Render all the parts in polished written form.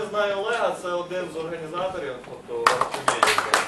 знаю Олега, це один з організаторів, тобто Архимедія.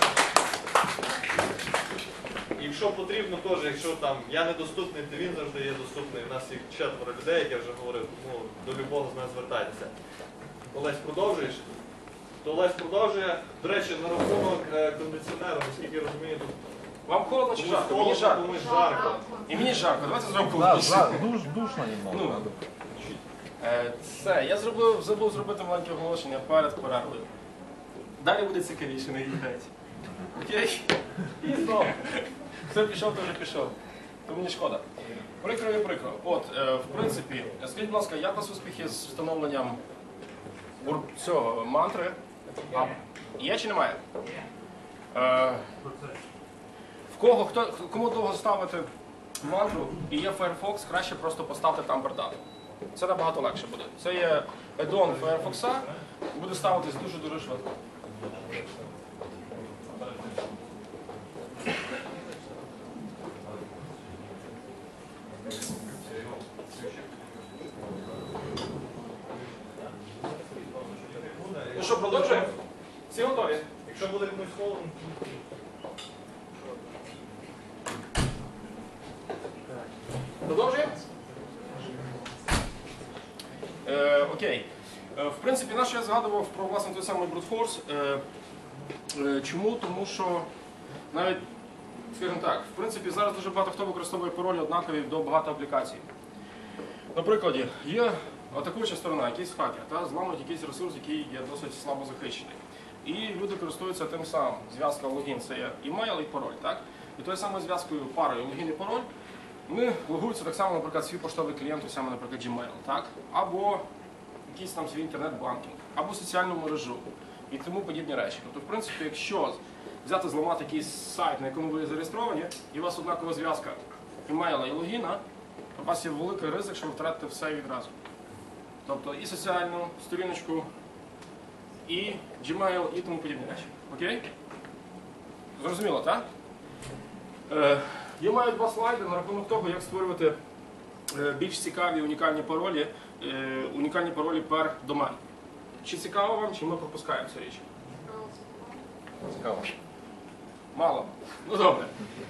І якщо потрібно, теж, якщо там я недоступний, то він завжди є доступний. У нас є 4 людей, як я вже говорив, тому до любого з нас звертайтеся. Олесь, продовжуєш? То Олесь продовжує. До речі, на рахунок кондиціонеру, наскільки я розумію, тут вам холодно чи жарко? Мені жарко. Жарко. І мені жарко. Давайте зробимо холодніше. Душно немного. Все, я забув зробити маленьке оголошення перед перервою. Далі буде цікавіше, не їдайте. Окей? І знову. Хто пішов, то вже пішов. То мені шкода. Прикро і прикро. От, в принципі, скажіть, будь ласка, як у вас успіхи з встановленням цього мантри? Є чи немає? Кому довго ставити мантру і є Firefox, краще просто поставте там бардак. Це набагато легше буде. Це є add-on Firefox, буде ставитись дуже-дуже швидко. Ну що, продовжуємо? Всі готові? Якщо буде комусь холодно, Продовжуємо? Окей. В принципі, наш я згадував про власне той самий Brute Force. Чому? Тому що навіть, скажімо так, в принципі, зараз дуже багато хто використовує паролі однакові до багато аплікацій. Наприклад, є атакуюча сторона, якийсь хакер, зламують якийсь ресурс, який є досить слабо захищений. І люди користуються тим самим. Зв'язка логін – це є імейл і пароль. Так? І тою самою зв'язкою парою логін і пароль вони логуються так само, наприклад, свій поштовий клієнт, той самий, наприклад, Gmail, так? Або якийсь там свій інтернет-банкінг, або соціальну мережу і тому подібні речі. Тобто, в принципі, якщо взяти, зламати якийсь сайт, на якому ви зареєстровані, і у вас однакова зв'язка імейла і логіна, то у вас є великий ризик, що ви втратите все відразу. Тобто і соціальну сторіночку, і Gmail, і тому подібні речі. Окей? Зрозуміло, так? Я маю 2 слайди на рахунок того, як створювати більш цікаві унікальні паролі per домен. Чи цікаво вам, чи ми пропускаємо цю річ? Цікаво. Мало? Ну добре.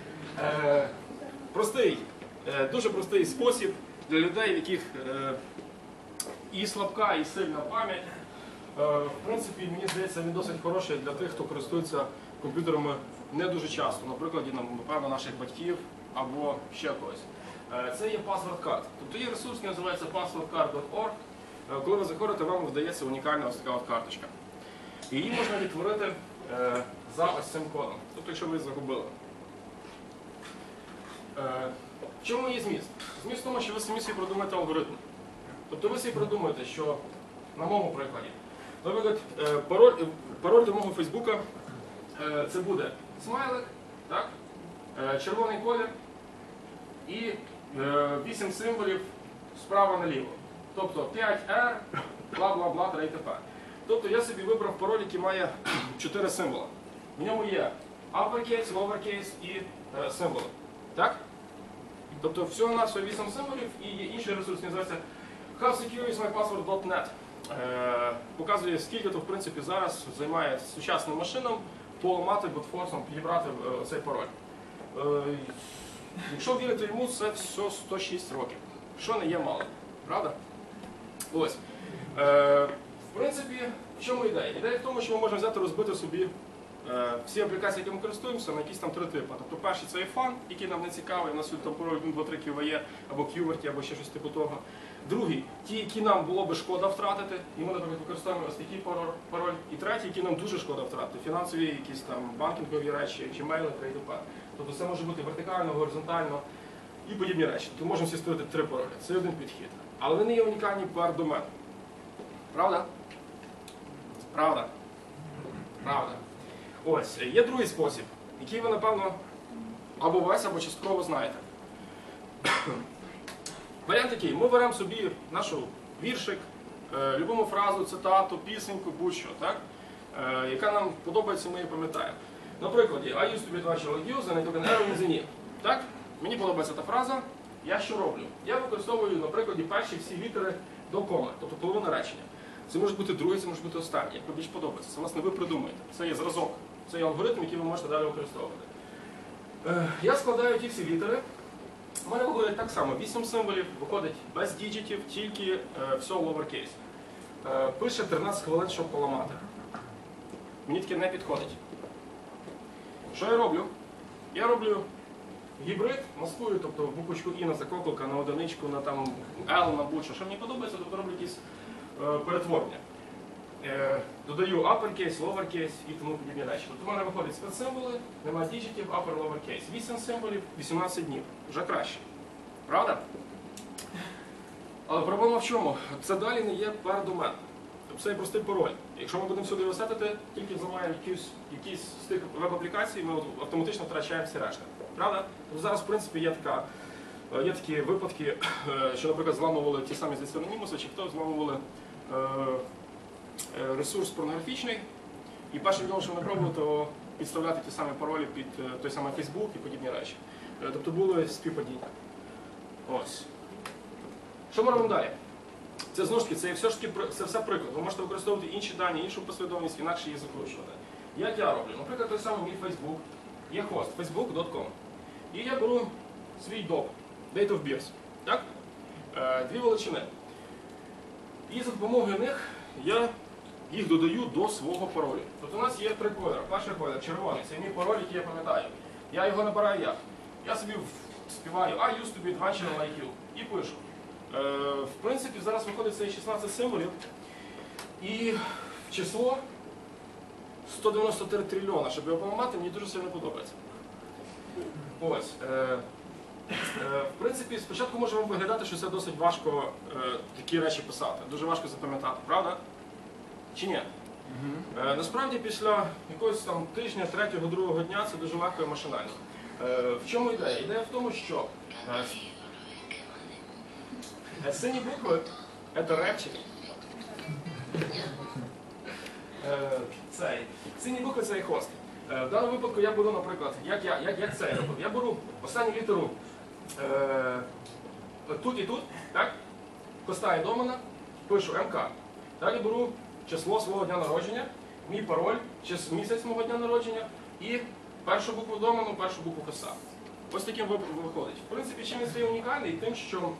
Дуже простий спосіб для людей, в яких і слабка, і сильна пам'ять. В принципі, мені здається, він досить хороший для тих, хто користується комп'ютерами не дуже часто, наприклад, напевно, наших батьків або ще когось. Це є password card. Тобто є ресурс, який називається passwordcard.org. Коли ви заходите, вам видається унікальна ось така от карточка. Її можна відтворити за ось цим кодом, тобто якщо ви загубили. В чому є зміст? Зміст в тому, що ви самі собі продумаєте алгоритм. Тобто ви собі продумаєте, що на моєму прикладі, наприклад, пароль до мого Фейсбука це буде смайлик, так? Червоний колір і 8 символів справа наліво. Тобто 5R, бла-бла-бла, та й т.п. Тобто я собі вибрав пароль, який має 4 символи. В ньому є uppercase, lowercase і символи. Так? Тобто всього на 8 символів і є інший ресурс, називається howsecureismypassword.net. Показує, скільки то в принципі зараз займає сучасним машинам поламати брутфорсом, підібрати цей пароль. Якщо вірити йому, це все 106 років, що не є мало. Правда? Ось. В принципі, в чому ідея? Ідея в тому, що ми можемо взяти, розбити собі всі аплікації, якими користуємося, на якісь там 3 типи. Тобто перший це є фан, який нам не цікавий, у нас там пароль 1, 2, 3 QVE, або QWERTY, або ще щось типу того. Другий, ті, які нам було би шкода втратити, і ми, наприклад, використовуємо ось такий пароль. І третій, які нам дуже шкода втратити, фінансові, якісь там банкінгові речі, Gmail, т.д. Тобто це може бути вертикально, горизонтально і подібні речі. Тобто можемо всі створити 3 паролі. Це один підхід. Але вони є унікальні per домен. Правда? Правда? Правда. Ось, є другий спосіб, який ви, напевно, або весь, або частково знаєте. Варіант такий. Ми беремо собі нашу віршик, любому фразу, цитату, пісеньку, будь-що, так? Яка нам подобається, ми її пам'ятаємо. Наприклад, I used to be naturally used and I took an arrow in the knee. Так? Мені подобається та фраза. Я що роблю? Я використовую, наприклад, перші всі літери до коми, тобто половина речення. Це може бути другий, це може бути останній, як вам більш подобається. Це, власне, ви придумаєте. Це є зразок, це є алгоритм, який ви можете далі використовувати. Я складаю ті всі літери. У мене виходить так само, 8 символів, виходить без діджитів, тільки все lowercase. Пише 13 хвилин, щоб поламати. Мені таке не підходить. Що я роблю? Я роблю гібрид, маскую, тобто буквочку І на закоклика, на одиничку, на там L, на будь-що. Що мені подобається, тобто роблю якісь перетворення. Додаю uppercase, lowercase і тому подібні речі. Тобто в мене виходить спецсимволи, немає діджитів, upper, lowercase. 8 символів, 18 днів. Вже краще. Правда? Але проблема в чому? Це далі не є пердомен. Тобто це є простий пароль. Якщо ми будемо сюди висетити, тільки взламаємо якісь з тих веб-аплікацій, ми автоматично втрачаємо всі решта. Правда? Тобто зараз, в принципі, є такі випадки, що, наприклад, зламували ті самі з анонімуси, чи хто зламували ресурс порнографічний, і першим ділом, що вони пробували, то підставляти ті самі паролі під той самий Facebook і подібні речі. Тобто було співпадіння. Ось. Що ми робимо далі? Це знову ж таки, це все приклад. Ви можете використовувати інші дані, іншу послідовність, інакше її закручувати. Як я роблю? Наприклад, той самий мій Facebook, є хост facebook.com. І я беру свій DOB, Date of Birth. Так? Дві величини. І за допомогою них я їх додаю до свого паролю. Тобто у нас є три кольори. Перший колір червоний, це мій пароль, який я пам'ятаю. Я його набираю як? Я собі співаю I used to be adventure like you і пишу. В принципі, зараз виходить цей 16 символів і число 193 трильйона. Щоб його поламати, мені дуже сильно подобається. Ось. В принципі, спочатку може вам виглядати, що це досить важко такі речі писати. Дуже важко запам'ятати, правда? Чи ні? Насправді, після якогось там тижня, третього, другого дня це дуже легко і машинально. В чому ідея? Ідея в тому, що сині букви – це репчик. Сині букви – це і хост. В даному випадку я беру, наприклад, як це я роблю? Я беру останню літеру тут і тут, так? Хоста і домена, пишу МК. Далі беру число свого дня народження, мій пароль, місяць мого дня народження і першу букву домену, першу букву хоста. Ось таким виходить. В принципі, чим він стає унікальний? Тим, що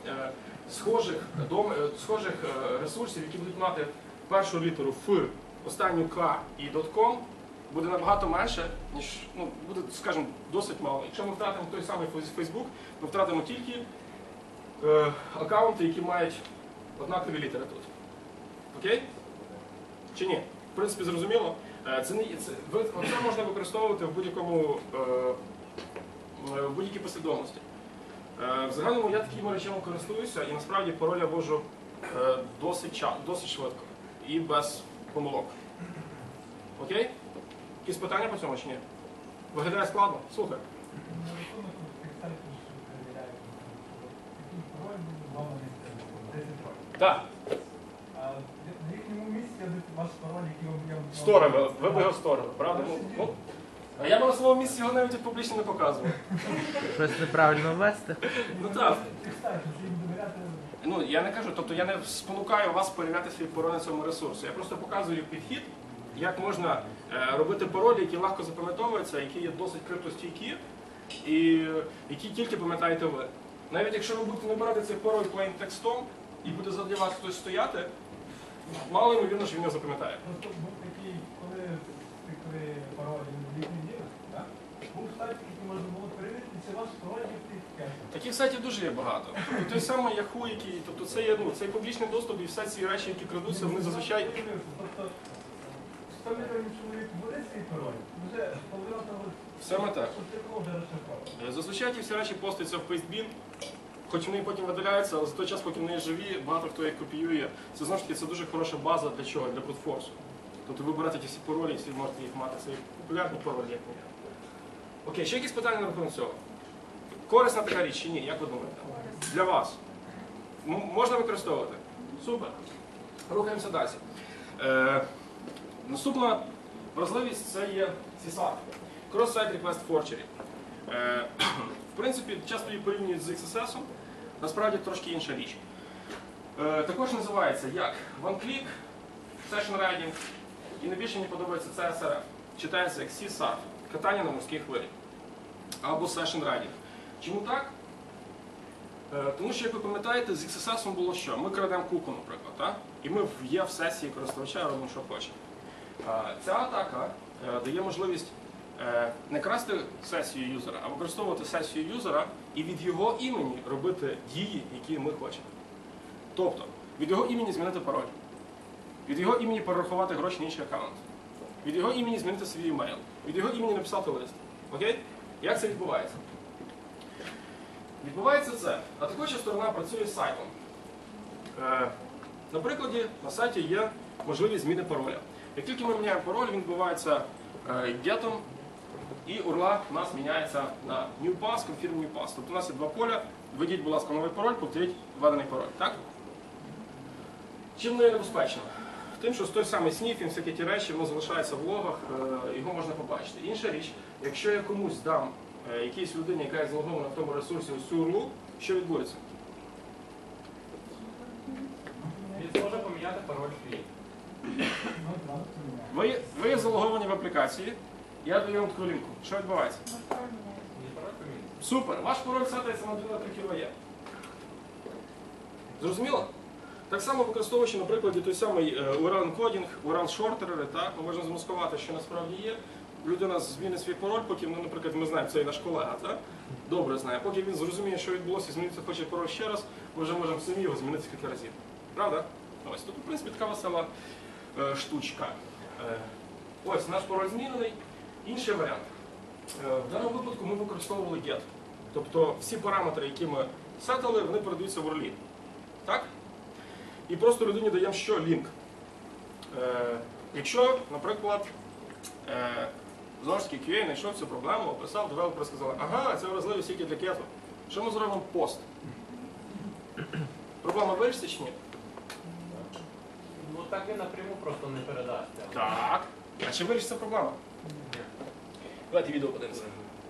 схожих ресурсів, які будуть мати першу літеру Ф, останню К і .com, буде набагато менше, ніж, буде, скажімо, досить мало. Якщо ми втратимо той самий Facebook, ми втратимо тільки аккаунти, які мають однакові літери тут. Окей? Чи ні? В принципі, зрозуміло. Це можна використовувати в будь-якій послідовності. В загальному я такими речами користуюся і насправді пароль я ввожу досить швидко і без помилок. Окей? Якісь питання по цьому чи ні? Виглядає складно? Слухай. Так. В їхньому місці ваш пароль, який вам... Сторами, ви б його сторили, правда? А я б на своєму місці його навіть публічно не показував. Щось неправильно ввести? Ну так. Я не кажу, тобто я не спонукаю вас перевіряти свій пароль на цьому ресурсі. Я просто показую підхід, як можна робити паролі, які легко запам'ятовуються, які є досить криптостійкі, і які тільки пам'ятаєте ви. Навіть якщо ви будете набирати цей пароль plain текстом, і буде задля вас хтось стояти, мало ймовірно, що він його запам'ятає. Просто був такий, коли пароль в літній ділі, був сайт, який можна було перевірити, це ваш пароль є в Таких сайтів дуже є багато. Тобто той самий Yahoo, який, тобто це є цей публічний доступ і всі ці речі, які крадуться, вони зазвичай... Тобто 100 мільйонів чоловік буде свій пароль, вже половина того, Саме так. вже розшифровано. Зазвичай ті всі речі постаються в Pastebin, хоч вони потім видаляються, але за той час, поки вони живі, багато хто їх копіює. Це, знову ж таки, це дуже хороша база для чого? Для брутфорсу. Тобто ви берете ті всі паролі, всі можете їх мати. Це популярні паролі, як не є. Окей, ще якісь питання на рахунок цього? Корисна така річ чи ні? Як ви думаєте? Для вас. Можна використовувати? Супер. Рухаємося далі. Наступна вразливість – це є CSAT. Cross-Site Request Forgery. В принципі, часто її порівнюють з XSS, насправді трошки інша річ. Також називається як OneClick Session Riding. І найбільше мені подобається CSRF. Читається як Sea Surf. Катання на морській хвилі. Або Session Riding. Чому так? Тому що, як ви пам'ятаєте, з XSS було що? Ми крадемо куку, наприклад, так? І ми є в сесії користувача, робимо, що хочемо. Ця атака дає можливість не красти сесію юзера, а використовувати сесію юзера і від його імені робити дії, які ми хочемо. Тобто, від його імені змінити пароль, від його імені перерахувати гроші на інший аккаунт, від його імені змінити свій емейл, від його імені написати лист. Окей? Як це відбувається? Відбувається це. А також сторона працює з сайтом. На прикладі, на сайті є можливість зміни пароля. Як тільки ми міняємо пароль, він відбувається get'ом, і URL у нас міняється на new pass, confirm new pass. Тобто у нас є два поля. Введіть, будь ласка, новий пароль, повторіть введений пароль. Так? Чим воно є небезпечно? Тим, що той самий sniffing, всякі ті речі, воно залишається в логах, його можна побачити. Інша річ, якщо я комусь дам якійсь людині, яка є залогована в тому ресурсі ось цю URL, що відбудеться? Він зможе поміняти пароль свій. Ви є залоговані в аплікації, я даю вам таку лінку. Що відбувається? Мій пароль поміняти. Супер! Ваш пароль сетається на 2-3 кВє. Зрозуміло? Так само використовуючи, на прикладі, той самий URL-енкодінг, URL-шортерери, так, ми можемо замаскувати, що насправді є. Людина змінить свій пароль, поки, ну, наприклад, ми знаємо, це і наш колега, так? Добре знає. Поки він зрозуміє, що відбулося, і зміниться хоче пароль ще раз, ми вже можемо самі його змінити кілька разів. Правда? Ось, тут, в принципі, така весела штучка. Ось, наш пароль змінений. Інший варіант. В даному випадку ми використовували get. Тобто всі параметри, які ми сетали, вони передаються в URL. Так? І просто людині даємо що? Лінк. Якщо, наприклад, знову ж таки QA знайшов цю проблему, описав, девелопери сказали, ага, це вразливість тільки для кету. Що ми зробимо? Пост. Проблема вирішиться чи ні? Ну так він напряму просто не передасться. Так. А чи вирішиться проблема? Давайте відео подивимося.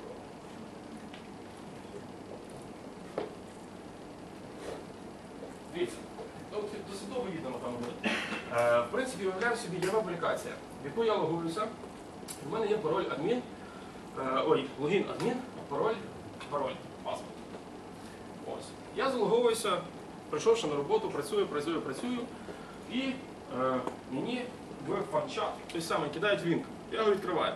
Дивіться, досить довго відомо там буде. В принципі, уявляємо собі, є аплікація, в яку я логуюся. У мене є пароль адмін, логін адмін, пароль, паспорт. Ось. Я залоговуюся, прийшовши на роботу, працюю, і мені в фан-чат той самий кидають лінк. Я його відкриваю.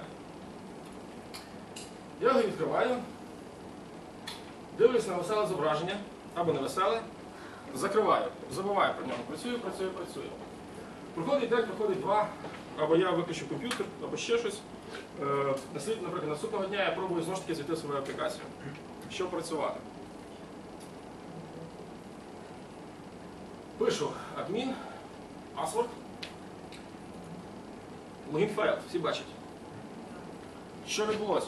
Дивлюсь на веселе зображення, або не веселе, закриваю, забуваю про нього, працюю. Проходить день, проходить два, або я виключу комп'ютер, або ще щось. Наприклад, наступного дня я пробую знову ж таки зайти в свою аплікацію, щоб працювати. Пишу адмін, паспорт, логін файл, всі бачать. Що відбулося?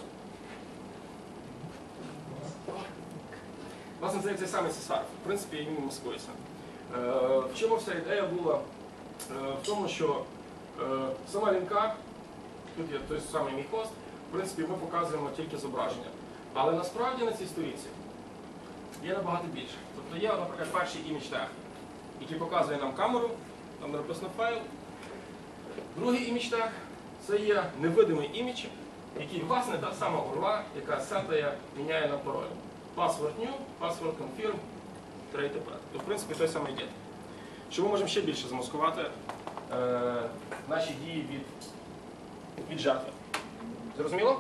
Власне, це цей самий CSRF. В принципі, він маскується. В чому вся ідея була? В тому, що сама лінка, тут є той самий мій хост, в принципі, ми показуємо тільки зображення. Але насправді на цій сторінці є набагато більше. Тобто є, наприклад, перший імідж тег, який показує нам камеру, там написано файл. Другий імідж тег – це є невидимий імідж, який, власне, та сама URL, яка сетає, міняє на пароль. Password new, password confirm, т.п. Тобто, в принципі, той самий get. Що ми можемо ще більше замаскувати наші дії від жертви. Зрозуміло?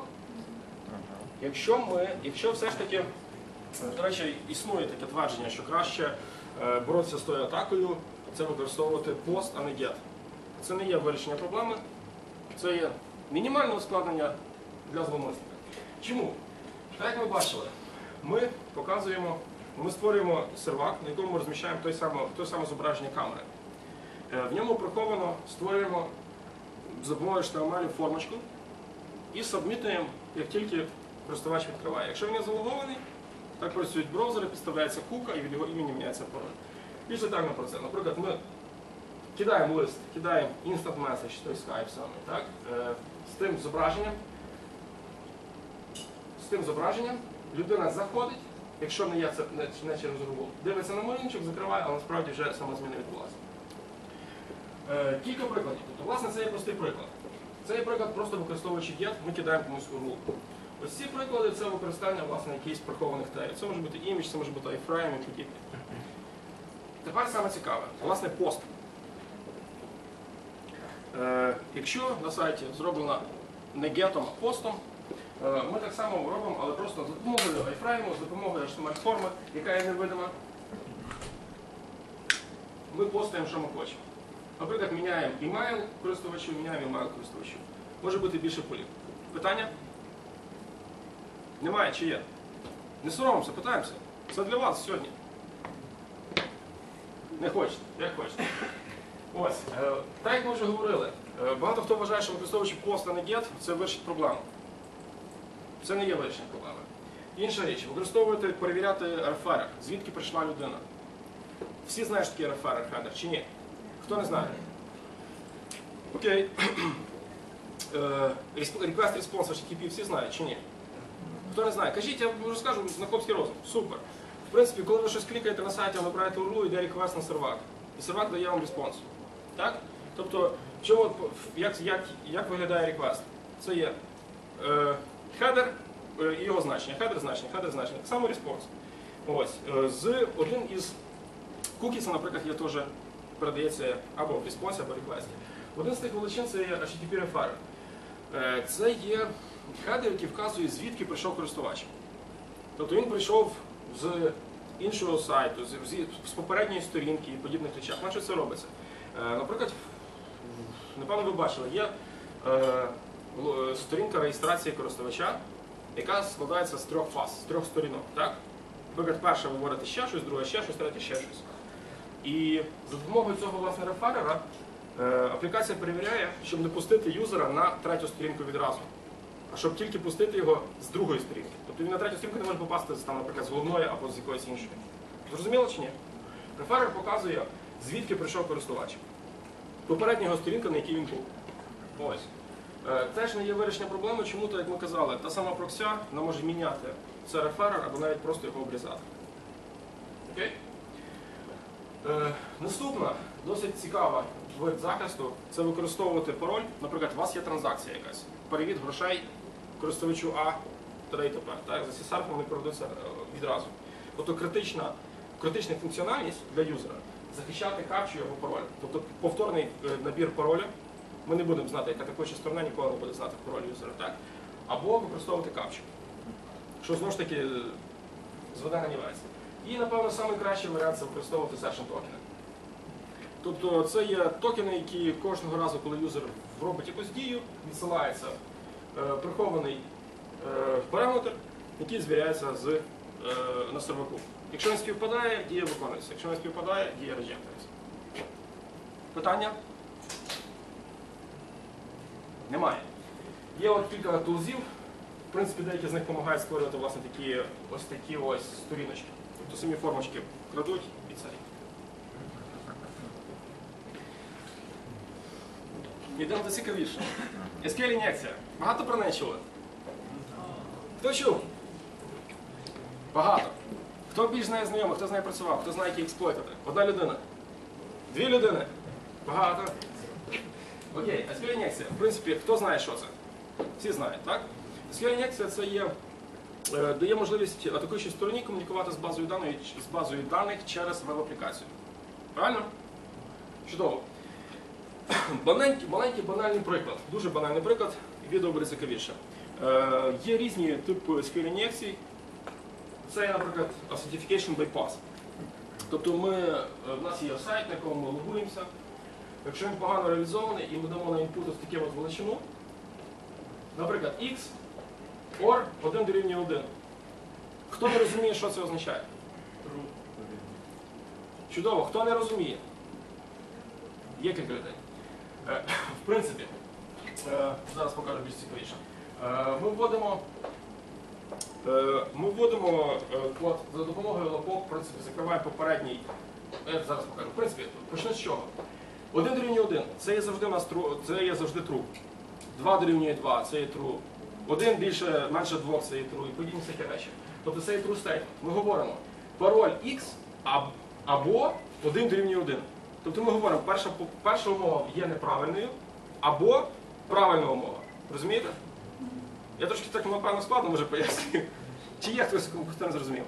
Якщо все ж таки, до речі, існує таке твердження, що краще боротися з тою атакою, це використовувати пост, а не get. Це не є вирішення проблеми, це є мінімальне ускладнення для зловмисника. Чому? Так як ми бачили, ми створюємо сервак, на якому ми розміщаємо те саме зображення камери. В ньому приховано створюємо за допомогою HTML формочку і сабмітуємо, як тільки користувач відкриває. Якщо він є залогований, так працюють браузери, підставляється кука і від його імені міняється пароль. Більш детально про це. Наприклад, ми кидаємо лист, кидаємо instant message, той Skype самий, так? З тим зображенням людина заходить, якщо не є це не через URL, дивиться на малюнчик, закриває, але насправді вже сама зміна відбулася. Кілька прикладів. Тобто, власне, це є простий приклад. Це є приклад, просто використовуючи get, ми кидаємо комусь URL. Ось ці приклади це використання власне якихось прихованих тегів. Це може бути image, це може бути iframe і подібне. Тепер саме цікаве, власне, пост. Якщо на сайті зроблено не гетом, а постом, ми так само робимо, але просто за допомогою iframe, з допомогою HTML-форми, яка є невидима, ми постуємо, що ми хочемо. Наприклад, міняємо email користувачу, міняємо email користувачу. Може бути більше полів. Питання? Немає чи є? Не соромимося, питаємося. Це для вас сьогодні. Не хочете, як хочете. Ось, так як ми вже говорили, багато хто вважає, що використовуючи пост, а не get, це вирішить проблему. Це не є вирішення проблеми. Інша річ, використовувати, перевіряти RFR, звідки прийшла людина. Всі знають, що таке RFR, header, чи ні? Хто не знає? Окей. Request response HTTP всі знають, чи ні? Хто не знає? Кажіть, я вже скажу на хлопський розум. Супер. В принципі, коли ви щось клікаєте на сайті, набираєте URL, йде request на сервак. І сервак дає вам респонс. Так? Тобто, як виглядає request? Це є header і його значення. Header значення, header значення. Так само респонс. Ось. Один із cookies, наприклад, є теж передається або в респонсі, або в реквесті. Один з тих величин це є HTTP referrer. Це є хедер, який вказує, звідки прийшов користувач. Тобто він прийшов з іншого сайту, з попередньої сторінки і подібних речах. На що це робиться? Наприклад, напевно ви бачили, є сторінка реєстрації користувача, яка складається з 3 фаз, з 3 сторінок. Так? Наприклад, перша ви вводите ще щось, друга ще щось, третя ще щось. І за допомогою цього власне реферера аплікація перевіряє, щоб не пустити юзера на 3-ю сторінку відразу, а щоб тільки пустити його з 2-ї сторінки. Тобто він на 3-ю сторінку не може попасти там, наприклад, з головної або з якоїсь іншої. Зрозуміло чи ні? Реферер показує, звідки прийшов користувач. Попередня його сторінка, на якій він був. Ось. Теж не є вирішення проблеми, чому, то, як ми казали, та сама прокся вона може міняти це реферер або навіть просто його обрізати. Окей? Наступна, досить цікава вид захисту, це використовувати пароль. Наприклад, у вас є транзакція якась. Перевід грошей користувачу А, т.д. Так? За CSRF вони проведуться відразу. Тобто критична функціональність для юзера захищати капчу його пароль. Тобто повторний набір пароля. Ми не будемо знати, яка такоча сторона ніколи не буде знати пароль юзера. Так? Або використовувати капчу. Що знову ж таки зведе на нівець. І, напевно, найкращий варіант це використовувати session токени. Тобто це є токени, які кожного разу, коли юзер робить якусь дію, відсилається прихований параметр, який звіряється на серваку. Якщо він співпадає, дія виконується. Якщо не співпадає, дія реджектується. Питання? Немає. Є от кілька тулзів. В принципі, деякі з них допомагають створювати власне такі ось сторіночки. Тобто самі формочки крадуть і це. Йдемо до цікавіше. SQL-ін'єкція. Багато про неї чули? Хто чув? Багато. Хто більш з нею знайомий, хто з нею працював, хто знає, які експлойтити? Одна людина. 2 людини. Багато. Окей, SQL-ін'єкція. В принципі, хто знає, що це? Всі знають, так? SQL-ін'єкція це є, дає можливість атакуючій стороні комунікувати з базою даних через веб-аплікацію. Правильно? Чудово. Маленький банальний приклад. Дуже банальний приклад, відео буде цікавіше. Є різні типи SQL-ін'єкцій. Це, наприклад, Authentication Bypass. Тобто в нас є сайт, на якому ми логуємося. Якщо він погано реалізований і ми дамо на інпут ось таку от величину, наприклад, x or 1 дорівнює 1. Хто не розуміє, що це означає? Чудово. Хто не розуміє? Є кілька людей. В принципі, зараз покажу більш цікавіше. Ми вводимо код за допомогою лапок, в принципі, закриваємо попередній. Я зараз покажу. В принципі, почну з чого? 1 дорівнює 1. Це є завжди true. 2 дорівнює 2, це є true. 1 менше 2, це є true. І подібні всякі речі. Тобто це є true statement. Ми говоримо пароль X або 1 дорівнює 1. Тобто ми говоримо, перша умова є неправильною або правильна умова. Розумієте? Я трошки так напевно складно може пояснюю. Чи є хтось, хто не зрозумів?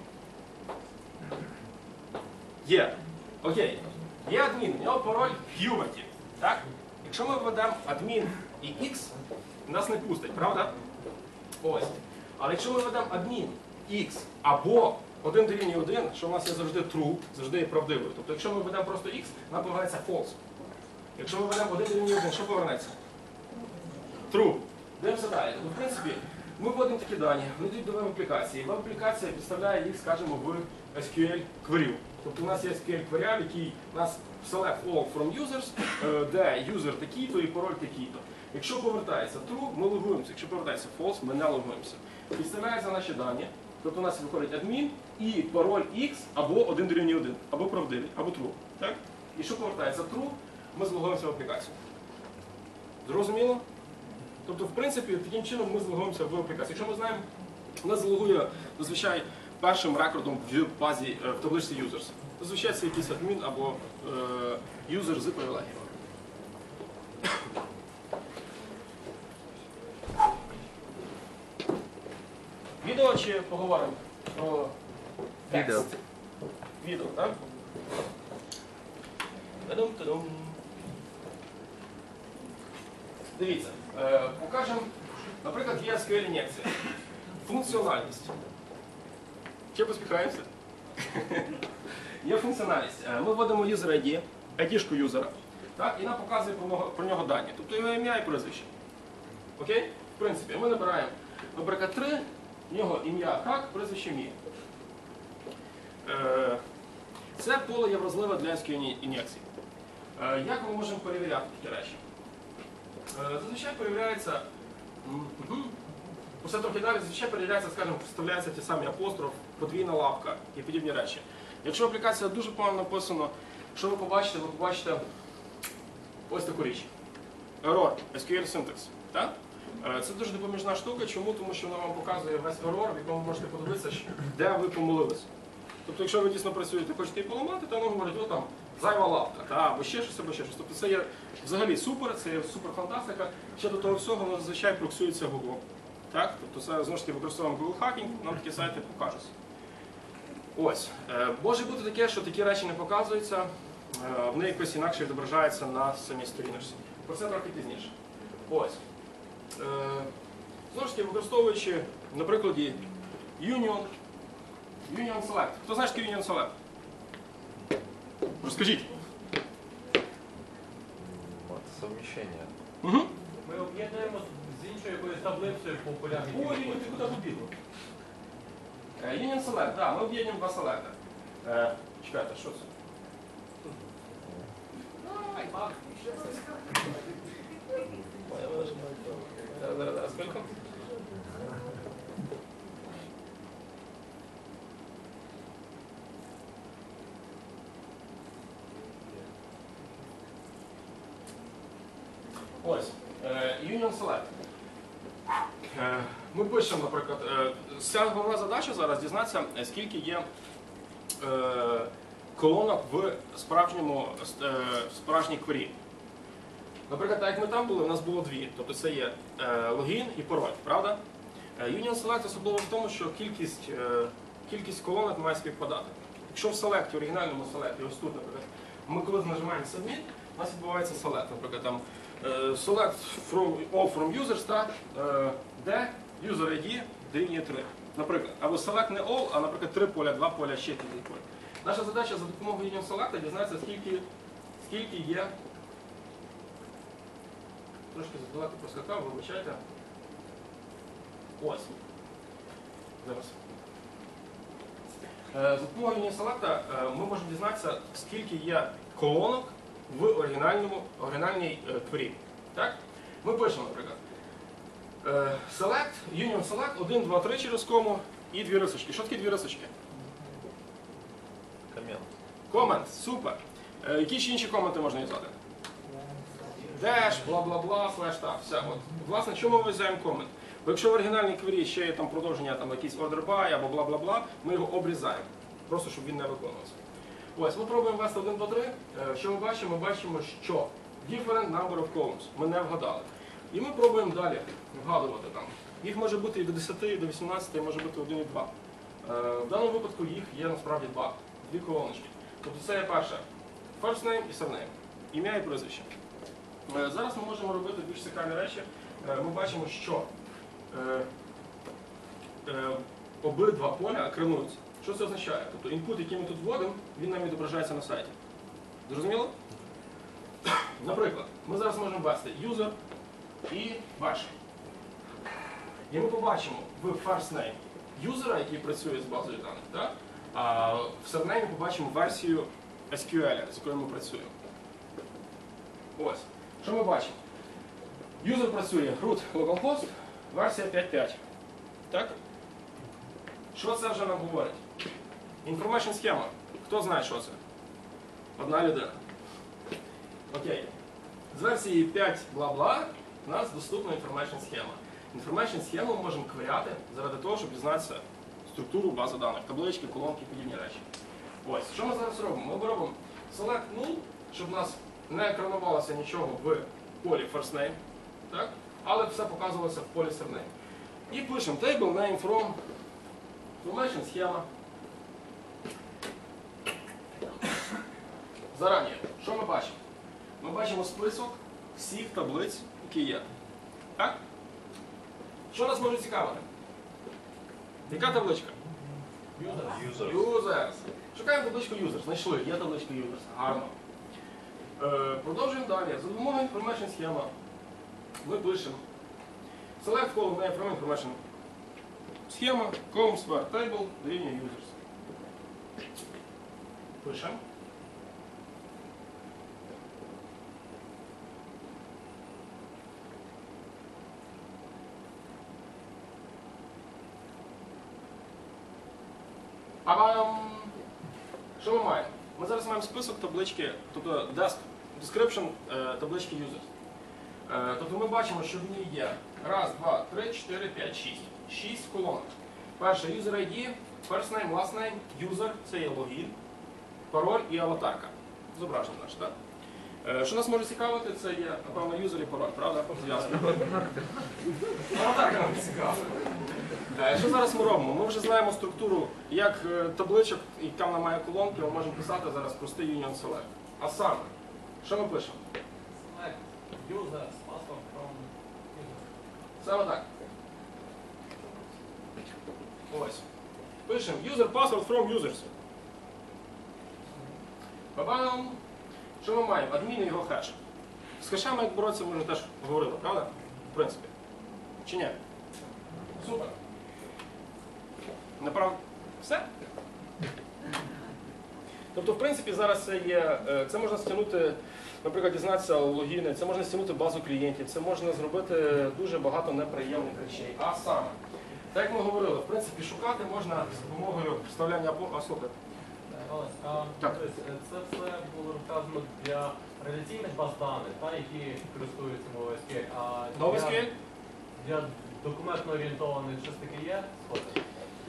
Є. Окей. Є адмін, у нього пароль Huberty. Так? Якщо ми введемо адмін і X, нас не пустить, правда? Ось. Але якщо ми введемо адмін X або 1 дорівнює 1, що в нас є завжди true, завжди є правдивою. Тобто якщо ми введемо просто X, нам повернеться false. Якщо ми введемо 1 дорівнює 1, що повернеться? True. Дивимося далі. Тобто, в принципі, ми вводимо такі дані, вони йдуть до веб-аплікації. Веб-аплікація підставляє їх, скажімо, в SQL query. Тобто у нас є SQL query, який у нас select all from users, де юзер такий-то і пароль такий-то. Якщо повертається true, ми логуємося. Якщо повертається false, ми не логуємося. Підставляється наші дані. Тобто у нас виходить адмін і пароль X або 1 дорівнює 1, або правдивий, або true. Так? І що повертається true, ми злогуємося в аплікацію. Зрозуміло? Тобто, в принципі, таким чином ми злогуємося в аплікацію. Якщо ми знаємо, у нас залогує зазвичай першим рекордом в базі, в табличці users. Зазвичай це якийсь адмін або юзер з привілегіями. Відео чи поговоримо про текст? Відео. Відео, так? Та-дум-та-дум. Дивіться, покажемо, наприклад, є SQL-ін'єкція. Функціональність. Чи поспіхаємося? Є функціональність. Ми вводимо user ID, ID-шку юзера, так, і нам показує про нього дані. Тобто його ім'я і прізвище. Окей? В принципі, ми набираємо, наприклад, 3, в нього ім'я как, прізвище мій. Це поле є вразливе для SQL-ін'єкцій. Як ми можемо перевіряти такі речі? Зазвичай перевіряється, все трохи далі, зазвичай перевіряється, скажімо, вставляються ті самі апостроф, подвійна лапка і подібні речі. Якщо аплікація дуже погано написана, що ви побачите? Ви побачите ось таку річ. Error, SQL syntax. Так? Це дуже допоміжна штука. Чому? Тому що вона вам показує весь error, в якому ви можете подивитися, де ви помилились. Тобто, якщо ви дійсно працюєте, хочете її поламати, то воно говорить, о там, зайва лапка, або ще щось, або ще щось. Тобто це є взагалі супер, це є супер фантастика. Ще до того всього, воно зазвичай проксується Google. Так? Тобто це, знову ж таки, використовуємо Google Hacking, нам такі сайти покажуть. Ось. Може бути таке, що такі речі не показуються, вони якось інакше відображаються на самій сторіночці. Про це трохи пізніше. Ось. Знову ж таки, використовуючи, на прикладі Union Select. Хто знає, що таке Union Select? Розкажіть. Совмещение. Угу. Ми об'єднуємо з іншою якоюсь таблицею по полях. які Ой, ми ти хочемо. куди побігла? Union Select, так, ми об'єднуємо два селекта. Чекайте, що це? Зараз, скільки? Ось, Union Select. Ми пишемо, наприклад, вся головна задача зараз дізнатися, скільки є колонок в справжній квері. Наприклад, так як ми там були, у нас було дві. Тобто це є логін і пароль, правда? Union Select особливо в тому, що кількість колонок має співпадати. Якщо в селекті, оригінальному селекті, ось тут, наприклад, ми коли нажимаємо Submit, у нас відбувається select. Наприклад, там select all from users, так, де user ID дорівнює 3. Наприклад, або select не all, а, наприклад, 3 поля, 2 поля, ще 3 поля. Наша задача за допомогою Union Select дізнатися, скільки є. Трошки задалеко проскакав, вибачайте. Ось. Зараз. За допомогою Union Select ми можемо дізнатися, скільки є колонок в оригінальній квері. Так? Ми пишемо, наприклад, select, Union Select, 1, 2, 3 через кому і дві рисочки. Що таке дві рисочки? Коммент. Комент, супер. Які ще інші коменти можна юзати? Деш, бла-бла-бла, слеш, так, все. От. Власне, чому ми визнаємо комент? Бо якщо в оригінальній квері ще є там продовження, там якийсь order by або бла-бла-бла, ми його обрізаємо. Просто, щоб він не виконувався. Ось, ми пробуємо ввести 1, 2, 3. Що ми бачимо? Ми бачимо, що different number of columns. Ми не вгадали. І ми пробуємо далі вгадувати там. Їх може бути і до 10, і до 18, і може бути 1 і 2. В даному випадку їх є насправді дві колоночки. Тобто це є перше first name і surname. Ім'я і прізвище. Зараз ми можемо робити більш цікаві речі. Ми бачимо, що обидва поля екрануються. Що це означає? Тобто інпут, який ми тут вводимо, він нам відображається на сайті. Зрозуміло? Наприклад, ми зараз можемо ввести user і ваш. І ми побачимо в first name юзера, який працює з базою даних, так? А в surname ми побачимо версію SQL, з якою ми працюємо. Ось. Що ми бачимо? Юзер працює root localhost, версія 5.5. Так? Що це вже нам говорить? Information схема. Хто знає, що це? Одна людина. Окей. З версії 5 бла-бла у нас доступна information схема. Information схему ми можемо квиряти заради того, щоб дізнатися структуру бази даних, таблички, колонки і подібні речі. Ось. Що ми зараз робимо? Ми робимо select null, щоб у нас не екранувалося нічого в полі first name, так? Але все показувалося в полі surname. І пишемо table name from information схема. Зарані, що ми бачимо? Ми бачимо список всіх таблиць, які є. Так? Що нас може цікавити? Яка табличка? Users. Шукаємо табличку users. Знайшли. Є табличка users. Гарно. Продовжуємо далі. За допомогою information схема ми пишемо select column name from information схема, columns where table дорівнює users. Пишемо. Що ми маємо? Ми зараз маємо список таблички, тобто description таблички users. Тобто ми бачимо, що в ній є 1, 2, 3, 4, 5, 6. 6 колонок. Перше user ID, first name, last name, user, це є логін, пароль і аватарка. Зображення наше, так? Що нас може цікавити, це є, напевно, user і пароль, правда? Зв'язка. Аватарка нам цікава. Що зараз ми робимо? Ми вже знаємо структуру як табличок, яка вона має колонки, ми можемо писати зараз простий union select. А саме, що ми пишемо? Select users, password from user. Саме так. Ось. Пишемо user password from users. Бабам! Що ми маємо? Адмін і його хеш. З хешами, як боротися, ми вже теж говорили, правда? В принципі. Чи ні? Супер. Направ... Все? Тобто, в принципі, зараз це є, це можна стягнути, наприклад, дізнатися логіни, це можна стягнути базу клієнтів, це можна зробити дуже багато неприємних речей. А саме, так як ми говорили, в принципі, шукати можна з допомогою вставляння слухайте. Олесь, Так. це все було розказано для реляційних баз даних, та, які користуються NoSQL. А NoSQL? для документно орієнтованих щось таке є? Сходи?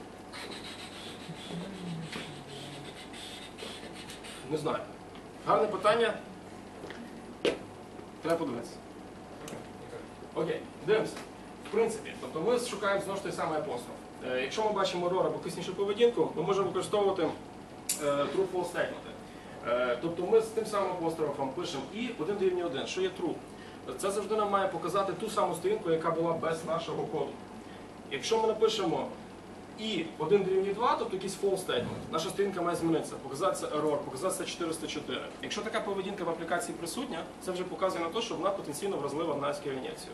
Не знаю. Гарне питання. Треба подивитися. Окей, дивимося. В принципі, тобто ми шукаємо знову ж той самий апостроф. Якщо ми бачимо error або киснішу поведінку, ми можемо використовувати true-false стейтменти. Тобто ми з тим самим апострофом пишемо і 1 дорівнює 1, що є true. Це завжди нам має показати ту саму сторінку, яка була без нашого коду. Якщо ми напишемо і 1 дорівнює 2, тобто якийсь false statement, наша сторінка має змінитися, показатися error, показатися 404. Якщо така поведінка в аплікації присутня, це вже показує на те, що вона потенційно вразлива на SQL-ін'єкцію.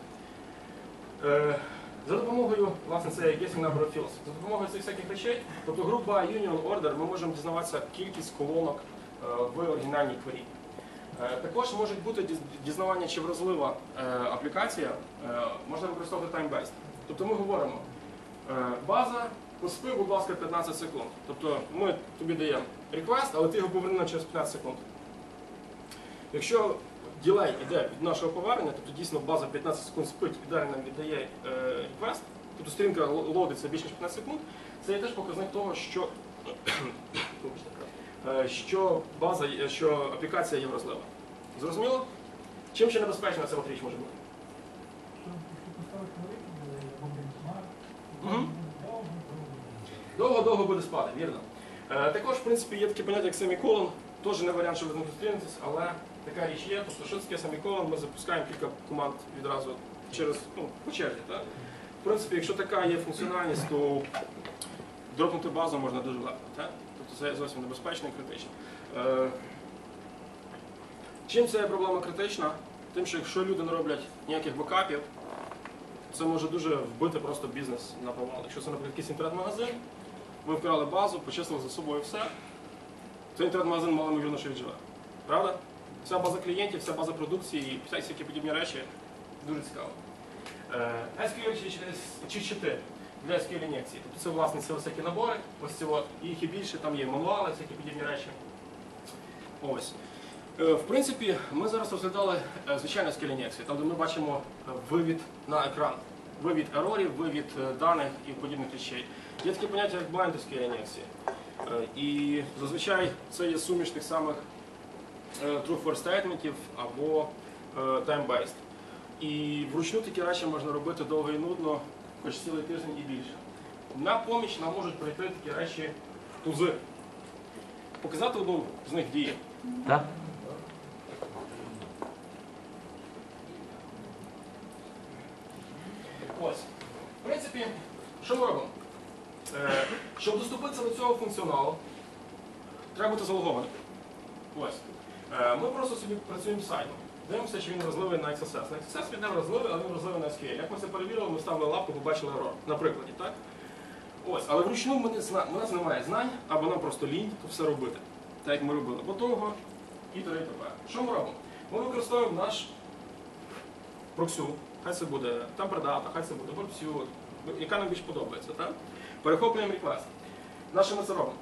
За допомогою, власне, це guessing number of fields. За допомогою цих всяких речей, тобто group by union order, ми можемо дізнаватися кількість колонок в оригінальній квері. Також можуть бути дізнавання, чи вразлива аплікація, можна використовувати time-based. Тобто ми говоримо, база, поспи, будь ласка, 15 секунд. Тобто ми тобі даємо request, але ти його поверни через 15 секунд. Якщо ділей йде від нашого повернення, тобто дійсно база 15 секунд спить і далі нам віддає request, тобто сторінка лодиться більше ніж 15 секунд, це є теж показник того, що що аплікація є вразлива. Зрозуміло? Чим ще небезпечна ця річ може бути? Що поставити великий або бенчмарк, Мгм. довго. Довго-довго буде спати, вірно. Також, в принципі, є таке поняття, як семіколон. Теж не варіант, що ви з ним зустрінетесь, але така річ є. Тобто, що таке семіколон, ми запускаємо кілька команд відразу по черзі. Так? В принципі, якщо така є функціональність, то дропнути базу можна дуже легко. Так? Тобто це зовсім небезпечно і критично. Чим ця проблема критична? Тим, що якщо люди не роблять ніяких бекапів, це може дуже вбити просто бізнес на повал. Якщо це, наприклад, якийсь інтернет-магазин, ви вкрали базу, почистили за собою все, цей інтернет-магазин мало ймовірно, що відживе. Правда? Вся база клієнтів, вся база продукції і всякі подібні речі дуже цікаво. SQL чи щити для SQL ін'єкції. Тобто це, власне, це всякі набори, ось ці от, їх і більше, там є мануали, всякі подібні речі. Ось. В принципі, ми зараз розглядали звичайну SQL ін'єкцію, там де ми бачимо вивід на екран. Вивід ерорів, вивід даних і подібних речей. Є таке поняття, як blind SQL ін'єкції. І зазвичай це є суміш тих самих true-for statementів або time-based. І вручну такі речі можна робити довго і нудно, хоч цілий тиждень і більше. На поміч нам можуть прийти такі речі тузи. Показати одну з них дії. Так? Ось. В принципі, що ми робимо? Щоб доступитися до цього функціоналу, треба бути залогованим. Ось. Ми просто собі працюємо з сайтом. Дивимося, чи він вразливий на XSS. На XSS він не вразливий, але він вразливий на SQL. Як ми це перевірили, ми ставили лапку, побачили ерор. На прикладі, так? Ось. Але вручну у нас немає знань, або нам просто лінь то все робити. Так як ми робили. Бо довго і т.д. і т.п. Що ми робимо? Ми використовуємо наш проксю. Хай це буде Temperdata, хай це буде WebSuite, яка нам більш подобається. Так? Перехоплюємо реквест. На що ми це робимо?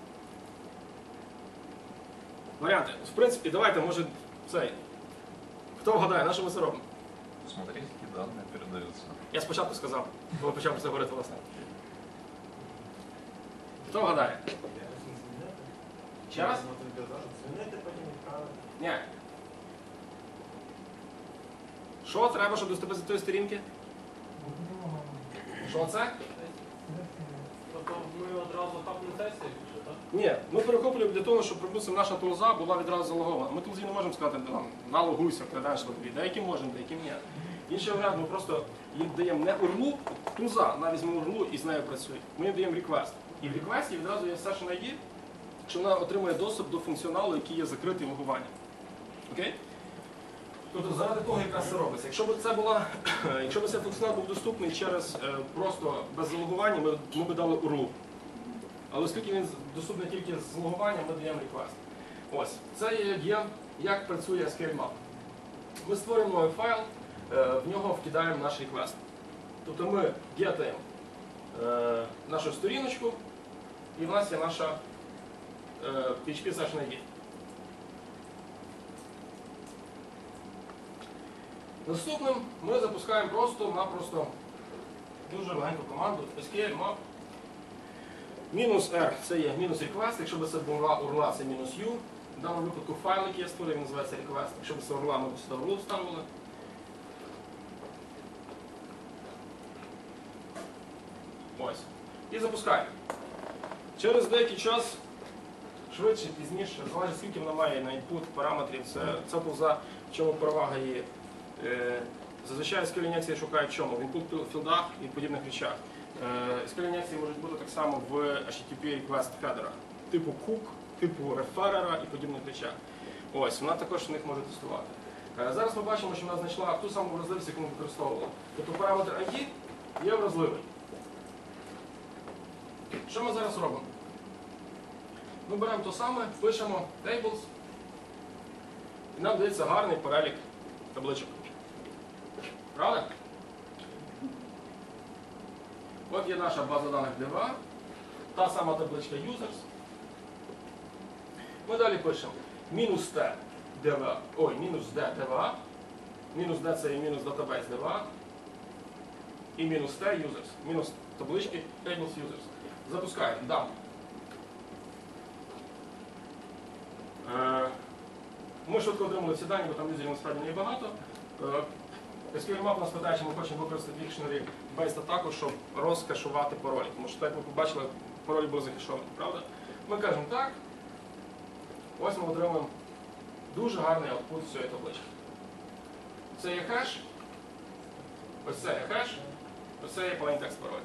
Варіанти. В принципі, давайте, може, цей. Хто вгадає, на що ми це робимо? Смотреть, какие данные передаются. Я спочатку сказав, бо почав про це говорити власне. Хто вгадає? Ще раз? Звільнити потім відправити. Ні. Що треба, щоб доступитися до тої сторінки? Що це? Тобто ми одразу хапнемо сесію, чи так? Ні, ми перехоплюємо для того, щоб, припустимо, наша тулза була відразу залогована. Ми тулзі не можемо сказати, налогуйся, креденшли тобі. Деякі можемо, деякі ні. Інший варіант, ми просто їм даємо не URL, тулза, навіть візьмемо URL і з нею працює. Ми їм даємо реквест. І в реквесті відразу є session ID, що вона отримує доступ до функціоналу, який є закритий логуванням. Окей? Тобто заради того якраз це робиться. Якщо б цей функціонал був доступний через просто без залогування, ми б дали URL. Але оскільки він доступний тільки з логуванням, ми даємо request. Ось, це є, як працює SQL-Map. Ми створюємо новий файл, в нього вкидаємо наш request. Тобто ми гетаємо нашу сторіночку, і в нас є наша PHP Session ID. Наступним ми запускаємо просто-напросто дуже легеньку команду SQL-Map. Мінус R це є мінус request, якщо б це була URL, це мінус U. В даному випадку файл, який я створив, він називається request. Якщо б це URL, ми б сюди URL вставили. Ось. І запускаємо. Через деякий час, швидше, пізніше, залежить скільки вона має на input параметрів, це тулза, в чому перевага її. Зазвичай SQL ін'єкції шукають в чому? В input філдах і подібних речах. SQL ін'єкції можуть бути так само в HTTP request header'ах, типу hook, типу referrer і подібних речах. Ось, вона також в них може тестувати. Зараз ми бачимо, що вона знайшла ту саму вразливість, яку ми використовували. Тобто параметр ID є вразливий. Що ми зараз робимо? Ми беремо те саме, пишемо tables, і нам дається гарний перелік табличок. Правда? От є наша база даних DBA, та сама табличка users. Ми далі пишемо мінус T DBA, мінус D DBA, мінус D це є мінус database DBA, і мінус T users, мінус таблички tables users. Запускаємо, дам. Ми швидко отримали ці дані, бо там юзерів насправді не є багато. SQL Map нас питає, чи ми хочемо використати Dictionary Based Attack, щоб розкешувати паролі. Тому що, так як ви побачили, паролі були закешовані, правда? Ми кажемо так. Ось ми отримуємо дуже гарний output з цієї таблички. Це є хеш, ось це є хеш, ось це є plain text пароль.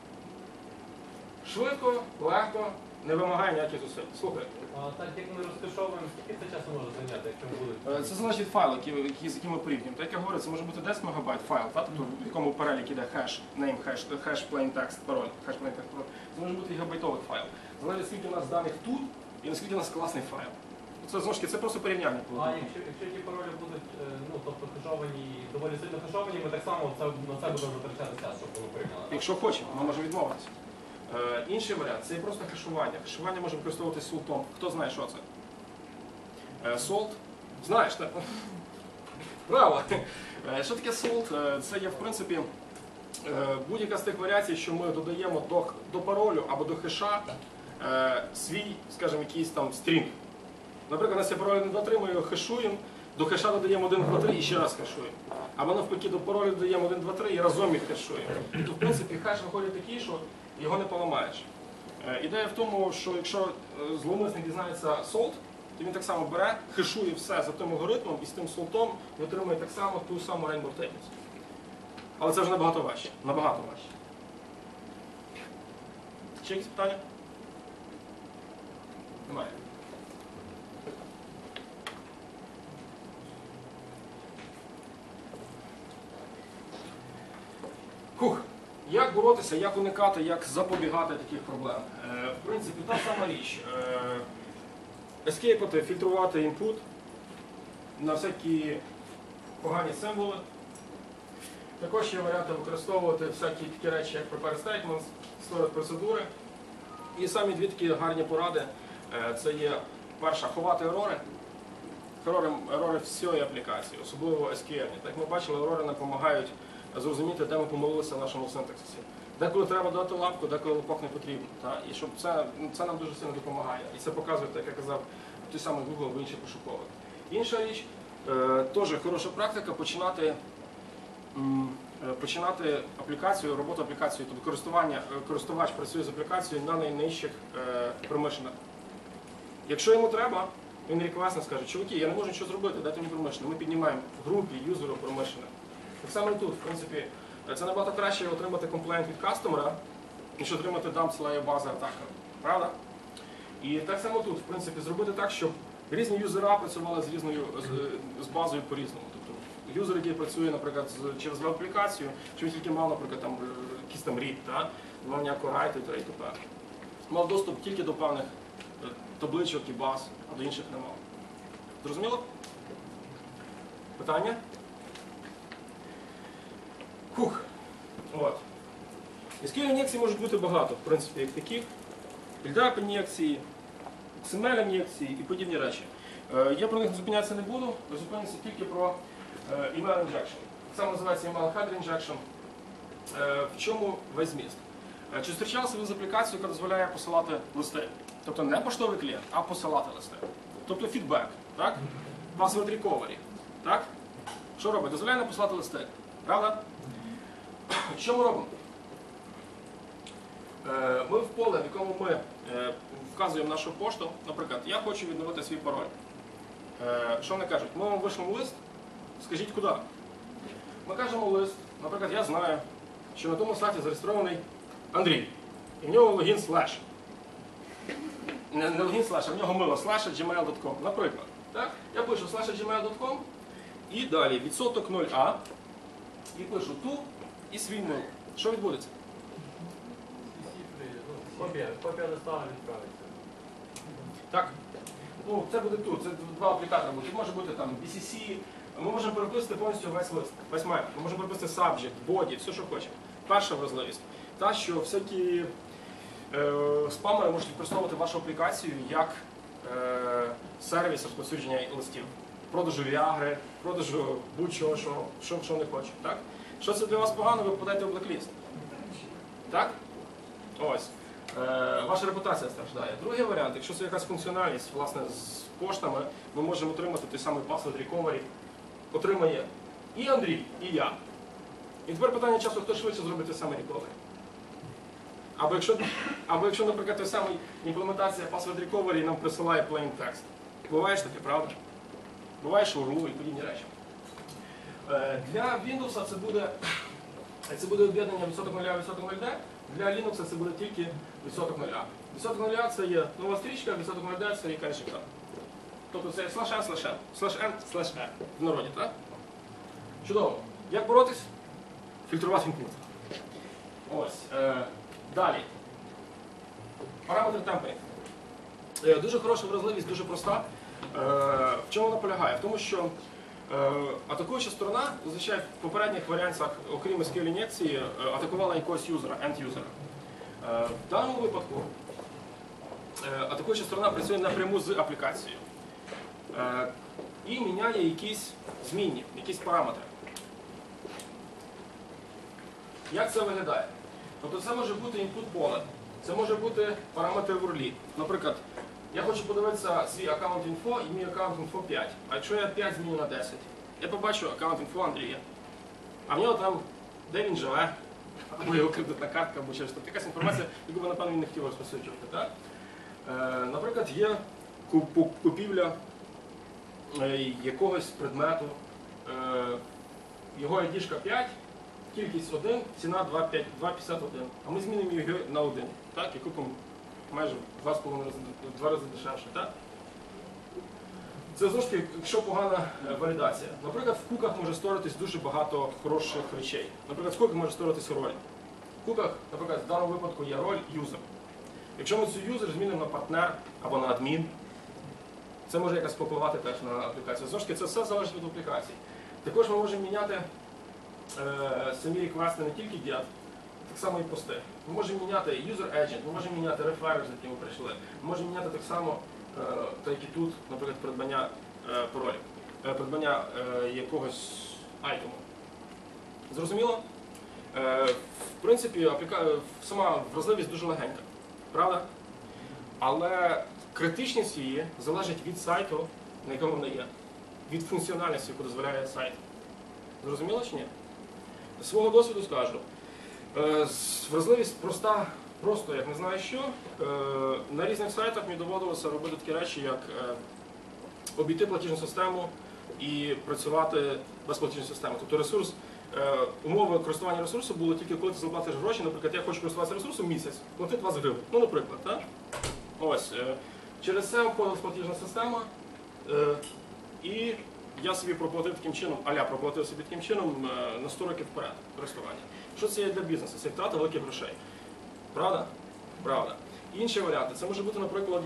Швидко, легко, не вимагає ніяких зусиль. Слухайте. А так як ми розташовуємо, скільки це часу може зайняти, якщо будуть? Це залежить від файлу, з яким ми порівнюємо. Так як я говорю, це може бути 10 МБ файл, тобто в якому перелік іде хеш, name хеш, хеш plain text пароль, хеш plain text пароль. Це може бути гігабайтовий файл. Залежить, скільки у нас даних тут і наскільки у нас класний файл. Це знову ж таки, це просто порівняння. А якщо ті паролі будуть, тобто хешовані, доволі сильно хешовані, ми так само на це будемо затрачати час, щоб воно порівняло. Якщо хочемо, ми можемо відмовитися. Інший варіант це просто хешування. Хешування може використовуватися султом. Хто знає, що це? Salt? Знаєш, так? Браво! Що таке salt? Це є, в принципі, будь-яка з тих варіацій, що ми додаємо до паролю або до хеша свій, скажімо, якийсь там стрінг. Наприклад, у нас є пароль 1, 2, 3, ми його хешуємо, до хеша додаємо 1, 2, 3 і ще раз хешуємо. Або навпаки, до паролю додаємо 1, 2, 3 і разом їх хешуємо. То, в принципі, хеш виходить такий, що його не поламаєш. Ідея в тому, що якщо зловмисник дізнається salt, то він так само бере, хешує все за тим алгоритмом і з тим солтом і отримує так само ту саму Rainbow Tables. Але це вже набагато важче. Набагато важче. Ще якісь питання? Немає. Хух. Як боротися, як уникати, як запобігати таких проблем? В принципі, та сама річ. Ескейпати, фільтрувати інпут на всякі погані символи. Також є варіанти використовувати всякі такі речі, як prepare statements, створити процедури. І самі дві такі гарні поради. Це є, перша, ховати ерори. Ерори всієї аплікації, особливо SQL. Так ми бачили, ерори нам допомагають зрозуміти, де ми помилилися в нашому синтаксисі. Деколи треба дати лапку, деколи лапок не потрібно. І щоб це нам дуже сильно допомагає. І це показує, як я казав, той самий Google або інші пошуковик. Інша річ, теж хороша практика починати аплікацію, роботу аплікацією, тобто користувач працює з аплікацією на найнижчих пермишенах. Якщо йому треба, він реквестно скаже, чуваки, я не можу нічого зробити, дайте мені пермишени. Ми піднімаємо в групі юзеру пермишени. Так само і тут, в принципі, це набагато краще отримати комплейнт від кастомера, ніж отримати дамп своєї бази атакера. Правда? І так само тут, в принципі, зробити так, щоб різні юзера працювали з базою по-різному. Тобто юзер, який працює, наприклад, через веб-аплікацію, чи він тільки мав, наприклад, там, якийсь там read, не мав ніякого write і т.п. Мав доступ тільки до певних табличок і баз, а до інших не мав. Зрозуміло? Питання? Хух. От. SQL ін'єкцій можуть бути багато, в принципі, як таких. Build-up ін'єкції, XML ін'єкції і подібні речі. Я про них зупинятися не буду, зупинюся тільки про email injection. Саме називається email header injection. В чому весь зміст? Чи зустрічалися ви з апlikацією, яка дозволяє посилати листи? Тобто не поштовий клієнт, а посилати листи. Тобто фідбек, так? Password recovery, так? Що робить? Дозволяє нам посилати листи. Правда? Що ми робимо? Ми в поле, в якому ми вказуємо нашу пошту, наприклад, я хочу відновити свій пароль. Що вони кажуть? Ми вам вишлемо лист, скажіть куди? Ми кажемо лист, наприклад, я знаю, що на тому сайті зареєстрований Андрій. І в нього логін слеш. Не логін слеш, а в нього мило /gmail.com, наприклад. Так? Я пишу /gmail.com і далі відсоток 0А і пишу ту і свій мил. Що відбудеться? Копія листа відправиться. Так. Ну, це буде тут, це два аплікатори будуть. Може бути там BCC, ми можемо переписати повністю весь лист, весь мем. Ми можемо переписати subject, body, все, що хочемо. Перша вразливість. Та, що всякі спамери можуть використовувати вашу аплікацію як сервіс розповсюдження листів. Продажу Viagra, продажу будь-чого, що не хочуть. Так? Що це для вас погано, ви попадаєте в блекліст. Так? Ось. ваша репутація страждає. Другий варіант, якщо це якась функціональність, власне, з коштами, ми можемо отримати той самий password recovery, отримає і Андрій, і я. І тепер питання часу, хто швидше зробить той самий recovery. Або якщо, наприклад, той самий імплементація password recovery нам присилає plain text. Буває ж таке, правда? Буває шуру і подібні речі. Для Windows це буде об'єднання відсоток нуля, відсоток 0D. Для Linux це буде тільки відсоток нуля. Відсоток нуля це є нова стрічка, відсоток 0D це є кешика. Тобто це /n, /n, /n в народі, так? Чудово. Як боротись? Фільтрувати інпут. Ось. Далі. Параметр темпорінг. Дуже хороша вразливість, дуже проста. В чому вона полягає? В тому, що атакуюча сторона, зазвичай в попередніх варіантах, окрім SQL ін'єкції, атакувала якогось юзера, end-юзера. В даному випадку атакуюча сторона працює напряму з аплікацією і міняє якісь змінні, якісь параметри. Як це виглядає? Тобто це може бути input поле, це може бути параметр в URL. Наприклад, я хочу подивитися свій аккаунт інфо і мій аккаунт інфо 5. А якщо я 5 зміню на 10, я побачу аккаунт інфо Андрія. А в нього там, де він живе, або його кредитна картка, або щось. Тобто якась інформація, яку би, напевно, він не хотів розпосуджувати. Так? Наприклад, є купівля якогось предмету, його ID-шка 5, кількість 1, ціна 2,51. А ми змінимо його на 1, так? І купимо майже 2,5 рази дешевше. Так? Це знову ж таки, якщо погана валідація. Наприклад, в куках може створитись дуже багато хороших речей. Наприклад, в куках може створитись роль. В куках, наприклад, в даному випадку є роль юзер. Якщо ми цю юзер змінимо на партнер або на адмін, це може якось попливати теж на аплікацію. Знову ж таки, це все залежить від аплікації. Також ми можемо міняти самі реквести не тільки get, так само і пости. Ми можемо міняти user agent, ми можемо міняти referrers, з якими прийшли. Ми можемо міняти так само, так як і тут, наприклад, придбання паролів, придбання якогось айтему. Зрозуміло? В принципі, сама вразливість дуже легенька, правда? Але критичність її залежить від сайту, на якому вона є, від функціональності, яку дозволяє сайт. Зрозуміло чи ні? З свого досвіду скажу. Вразливість проста, просто як не знаю що. На різних сайтах мені доводилося робити такі речі, як обійти платіжну систему і працювати без платіжної системи. Тобто ресурс, умови користування ресурсу було тільки коли ти заплатиш гроші, наприклад, я хочу користуватися ресурсом місяць, плати 20 гривень. Ну, наприклад, так? Ось. Через це обходилась платіжна система, і я собі проплатив таким чином, проплатив собі таким чином на 100 років вперед користування. Що це є для бізнесу? Це втрата великих грошей. Правда? Правда. Інші варіанти. Це може бути, наприклад,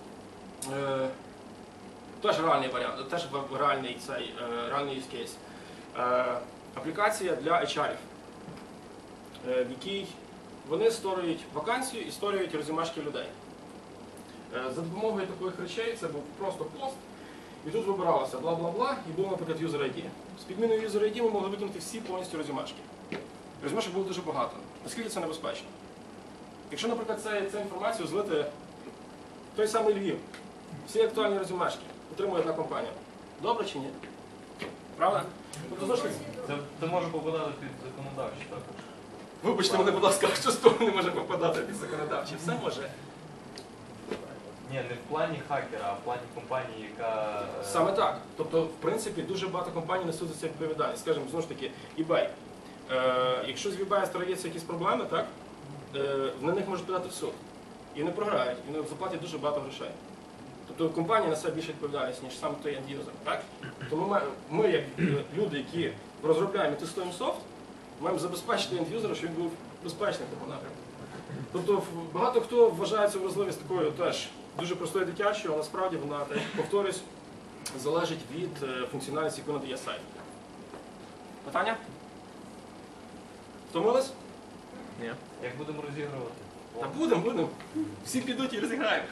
теж реальний варіант, теж реальний use case. Аплікація для HR-ів, в якій вони створюють вакансію і створюють резюмешки людей. За допомогою таких речей це був просто пост, і тут вибиралося бла-бла-бла, і був, наприклад, user ID. З підміною user ID ми могли викинути всі повністю резюмешки. Резюмешок було дуже багато. Наскільки це небезпечно? Якщо, наприклад, цю інформацію злити в той самий Львів, всі актуальні резюмешки отримує одна компанія. Добре чи ні? Правда? Тобто, Це може попадати під законодавчі також. Вибачте мене, будь ласка, що з того не може попадати під законодавчі? Все може. Ні, не в плані хакера, а в плані компанії, яка... Саме так. Тобто, в принципі, дуже багато компаній несуть за це відповідальність. Скажімо, знову ж таки, eBay. Якщо з eBay стаються якісь проблеми, так, на них можуть подати в суд. І не програють, і не заплатять дуже багато грошей. Тобто компанія несе більше відповідальність, ніж саме той end-user. Так? Тому ми, як люди, які розробляємо і тестуємо софт, маємо забезпечити end-юзера, щоб він був безпечним в напрямку. Тобто багато хто вважає цю вразливість такою теж дуже простою дитячою, але насправді вона, повторюсь, залежить від функціональності, яку надає сайт. Питання? Втомились? Ні. Як будемо розігрувати? Та будемо. Всі підуть і розіграємо.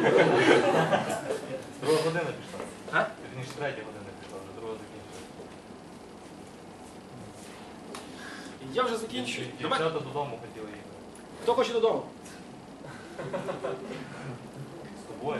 Друга година пішла. А? Вірніше, третя година пішла, вже друга закінчилася. Я вже закінчую. Дівчата додому хотіли їхати. Хто хоче додому? З тобою.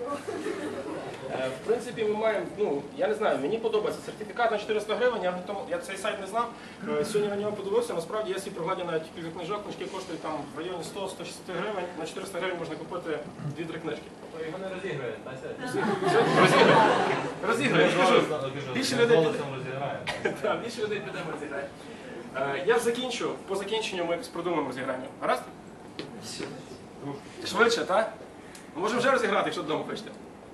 В принципі, ми маємо, ну, я не знаю, мені подобається сертифікат на 400 гривень, я цей сайт не знав, сьогодні на нього подивився, насправді я собі проглядів навіть кілька книжок, книжки коштують там в районі 100-160 гривень, на 400 гривень можна купити 2-3 книжки. То його не розігрує, та Розіграю, скажу. Більше людей піде. розіграємо. Так, більше людей підемо розіграє. Я закінчу, по закінченню ми якось продумаємо розіграння. Гаразд? Швидше, так? Ми можемо вже розіграти, якщо додому хочете.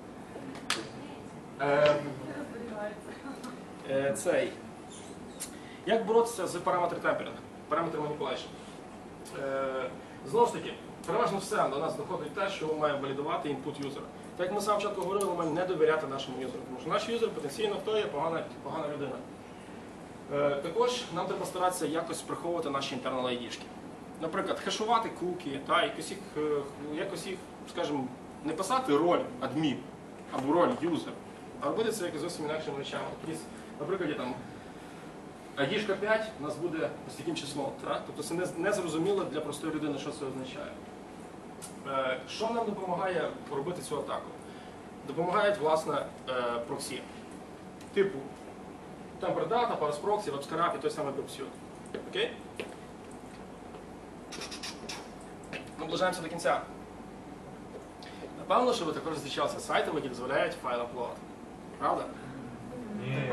Цей. Як боротися з параметр темперинг, параметр manipulation? Знову ж таки, переважно все до нас доходить те, що ми маємо валідувати інпут юзера. Так як ми з самого початку говорили, ми маємо не довіряти нашому юзеру, тому що наш юзер потенційно хто є погана людина. Також нам треба старатися якось приховувати наші internal ID-шки. Наприклад, хешувати куки, якось їх, скажімо, не писати роль адмін або роль юзер, а робити це якось зовсім інакшими речами. Наприклад, там ID-шка 5 у нас буде ось таким числом. Так? Тобто це не зрозуміло для простої людини, що це означає. Що нам допомагає робити цю атаку? Допомагають, власне, проксі. Типу TemperData, ParseProxy, WebScarab і той самий PubSuite. Окей? Наближаємося до кінця. Напевно, що ви також зустрічалися з сайтами, які дозволяють файл upload. Правда? Ні.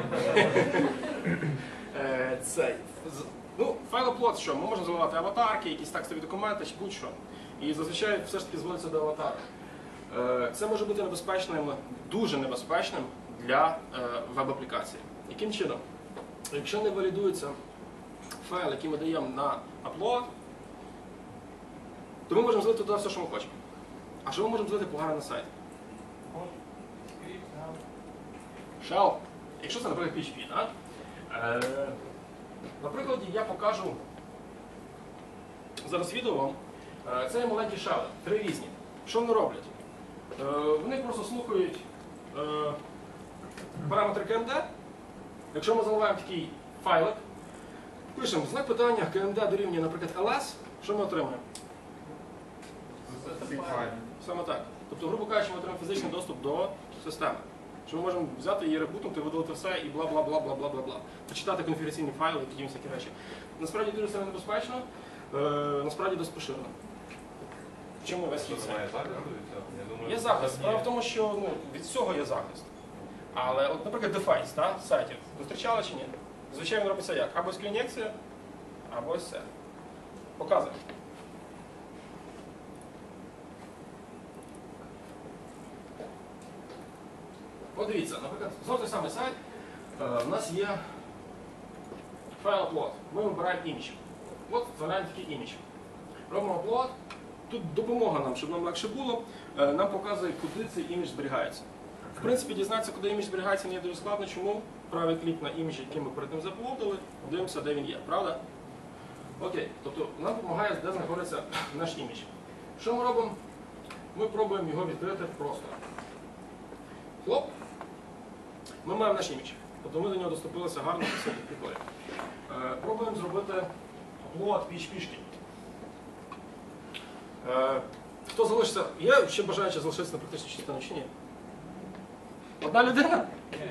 Файл upload що? Ми можемо заливати аватарки, якісь текстові документи чи будь-що. І зазвичай все ж таки зводиться до аватарок. Це може бути небезпечним, дуже небезпечним для веб-аплікації. Яким чином? Якщо не валідується файл, який ми даємо на upload, то ми можемо злити туди все, що ми хочемо. А що ми можемо злити поганий на сайт? Shell. Якщо це, наприклад, PHP, так? Наприклад, я покажу зараз відео вам. Це є маленькі шели, 3 різні. Що вони роблять? Вони просто слухають параметри KMD. Якщо ми заливаємо такий файлик, пишемо знак питання KMD дорівнює, наприклад, ls, що ми отримаємо? Саме так. Тобто, грубо кажучи, ми отримаємо фізичний доступ до системи. Що ми можемо взяти її ребутнути, видалити все і бла-бла-бла-бла-бла-бла. Почитати конфігураційні файли і такі всякі речі. Насправді дуже сильно небезпечно, насправді досить поширено. В чому весь хід? Є захист. Справа в тому, що від цього є захист. Але, от, наприклад, Defice, сайтів, зустрічали чи ні? Звичайно, робиться як? Або SQL-ін'єкція, або ось це. Показуємо. От дивіться, наприклад, знову той самий сайт, у нас є файл upload. Ми вибираємо імідж. От вставляємо такий імідж. Робимо upload. Тут допомога нам, щоб нам легше було, нам показує, куди цей імідж зберігається. В принципі, дізнатися, куди імідж зберігається, не є дуже складно. Чому? Правий клік на імідж, який ми перед тим заплодили, дивимося, де він є, правда? Окей, тобто нам допомагає, де знаходиться наш імідж. Що ми робимо? Ми пробуємо його відкрити просто. Хлоп. Ми маємо наш імідж. Тобто ми до нього доступилися гарно, все прикольно. Пробуємо зробити upload PHP-шки. Хто залишиться? Є ще бажаючи залишитися на практичну частину чи ні? Одна людина?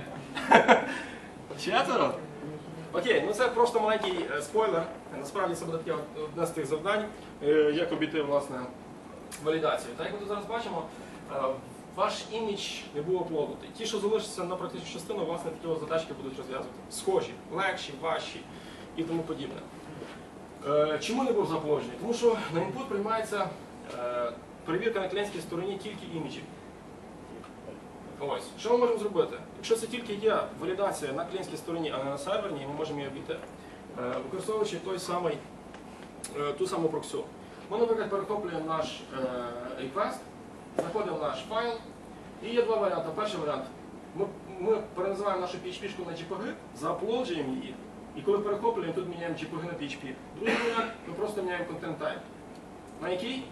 Четверо? Окей, ну це просто маленький спойлер. Насправді це буде таке одне з тих завдань, як обійти, власне, валідацію. Так як ми тут зараз бачимо, ваш імідж не був оплоднутий. Ті, що залишаться на практичну частину, власне, такі задачки будуть розв'язувати. Схожі, легші, важчі і тому подібне. Чому не був заплоджений? Тому що на інпут приймається перевірка на клієнтській стороні тільки іміджів. Ось. Що ми можемо зробити? Якщо це тільки є валідація на клієнтській стороні, а не на серверній, ми можемо її обійти, використовуючи ту саму проксю. Ми, наприклад, перехоплюємо наш request, знаходимо наш файл, і є два варіанти. Перший варіант. Ми переназиваємо нашу PHP-шку на JPG, зааплоджуємо її, і коли перехоплюємо, тут міняємо JPG на PHP. Другий варіант, ми просто міняємо content type. На який?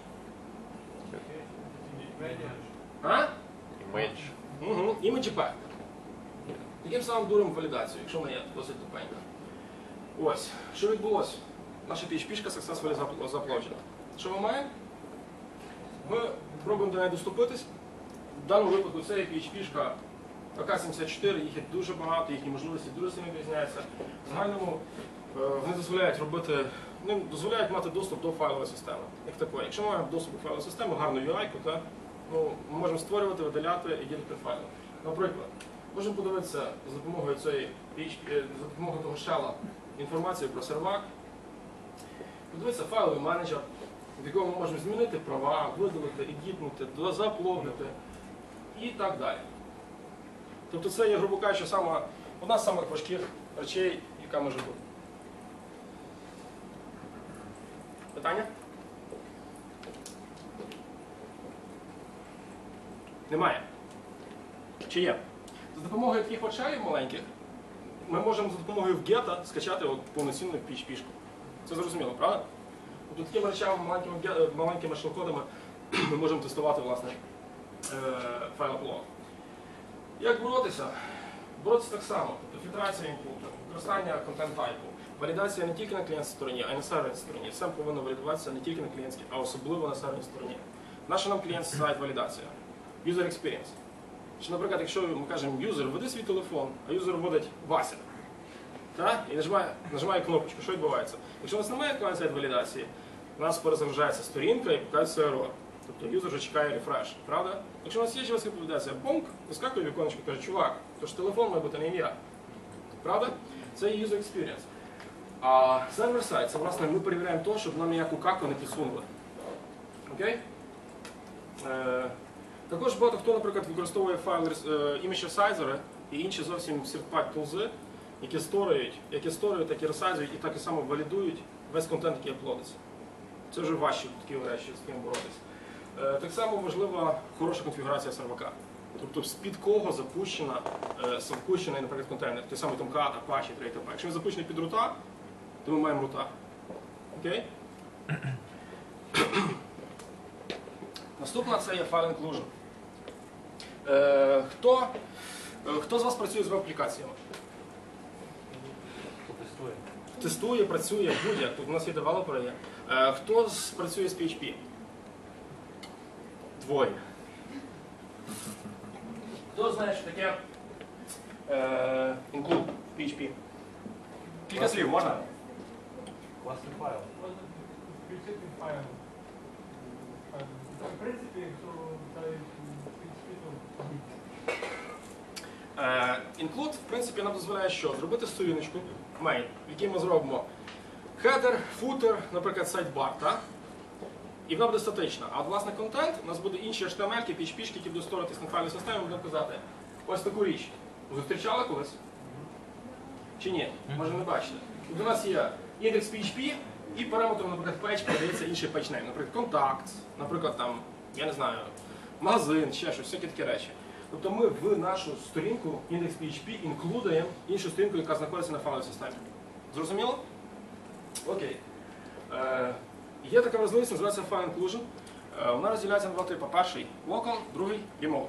А? Image. Угу. Image. Таким самим дуримо валідацію, якщо вона є досить тупенька. Ось, що відбулося? Наша PHP-шка successfully заплоджена. Що ми маємо? Ми пробуємо до неї доступитись. В даному випадку це є PHP-шка АК-74, їх є дуже багато, їхні можливості дуже сильно відрізняються. В загальному вони дозволяють мати доступ до файлової системи. Як такої. Якщо ми маємо доступ до файлової системи, гарну UI-ку, ми можемо створювати, видаляти і ділити файли. Наприклад, можемо подивитися за допомогою цієї за допомогою того шела інформацію про сервак. Подивитися файловий менеджер, в якому ми можемо змінити права, видалити, едітнути, заплодити і так далі. Тобто це є, грубо кажучи, одна з самих важких речей, яка може бути. Питання? Немає. Чи є? За допомогою таких очей маленьких ми можемо за допомогою вгета скачати повноцінну PHP-шку. Це зрозуміло, правда? Тобто такими речами, маленькими шелкодами ми можемо тестувати, власне, файлоплод. Як боротися? Боротися так само. Тобто фільтрація інпуту, використання контент-тайпу, валідація не тільки на клієнтській стороні, а й на серверній стороні. Все повинно валідуватися не тільки на клієнтській, а особливо на серверній стороні. Наша нам клієнт сайт валідація. User experience. Що, наприклад, якщо ми кажемо юзер, введи свій телефон, а юзер вводить Вася. І нажимає кнопочку, що відбувається? Якщо у нас немає клієнт-сайт валідації, у нас перезагружається сторінка і показується error. Тобто юзер вже чекає рефреш, правда? Якщо у нас є JavaScript валідація, бонк, вискакує віконечко і каже, чувак, то ж телефон має бути не ім'я. Правда? Це є user experience. А сервер-сайт, це, власне, ми перевіряємо те, щоб нам ніяку каку не підсунули. Окей? Також багато хто, наприклад, використовує файл image-ресайзери і інші зовсім third-party тулзи, які сторюють, так і ресайзують і так і само валідують весь контент, який аплодиться. Це вже важчі такі речі, з ким боротися. Так само важлива хороша конфігурація сервака. Тобто з-під кого запущений, наприклад, контейнер. Той самий Tomcat, Apache, TradeApache. Якщо він запущений під рута, то ми маємо рута. Окей? Наступна це є File Inclusion. Хто з вас працює з веб-аплікаціями? Тестує, працює, будь-як. Тут у нас є девелопери. Хто працює з PHP? Двоє. Хто знає, що таке include в PHP? Кілька слів, можна? Класний файл. Можна включити файл. В принципі, якщо ставить Include, в принципі, нам дозволяє що? Зробити сторіночку, main, в якій ми зробимо header, footer, наприклад, sidebar, так? І вона буде статична. А от, власне, контент, у нас буде інші HTML-ки, PHP-шки, які будуть створюватися на файловій системі, ми будемо казати, ось таку річ. Зустрічали колись? Чи ні? Може не бачите. Тут у нас є індекс PHP і параметром, наприклад, page подається інший page name. Наприклад, контакт, наприклад, там, я не знаю, магазин, ще щось, всякі такі речі. Тобто ми в нашу сторінку індекс PHP інклюдаємо іншу сторінку, яка знаходиться на файловій системі. Зрозуміло? Окей. Є така можливість, називається File Inclusion. Вона розділяється на два типи. Перший local, другий remote.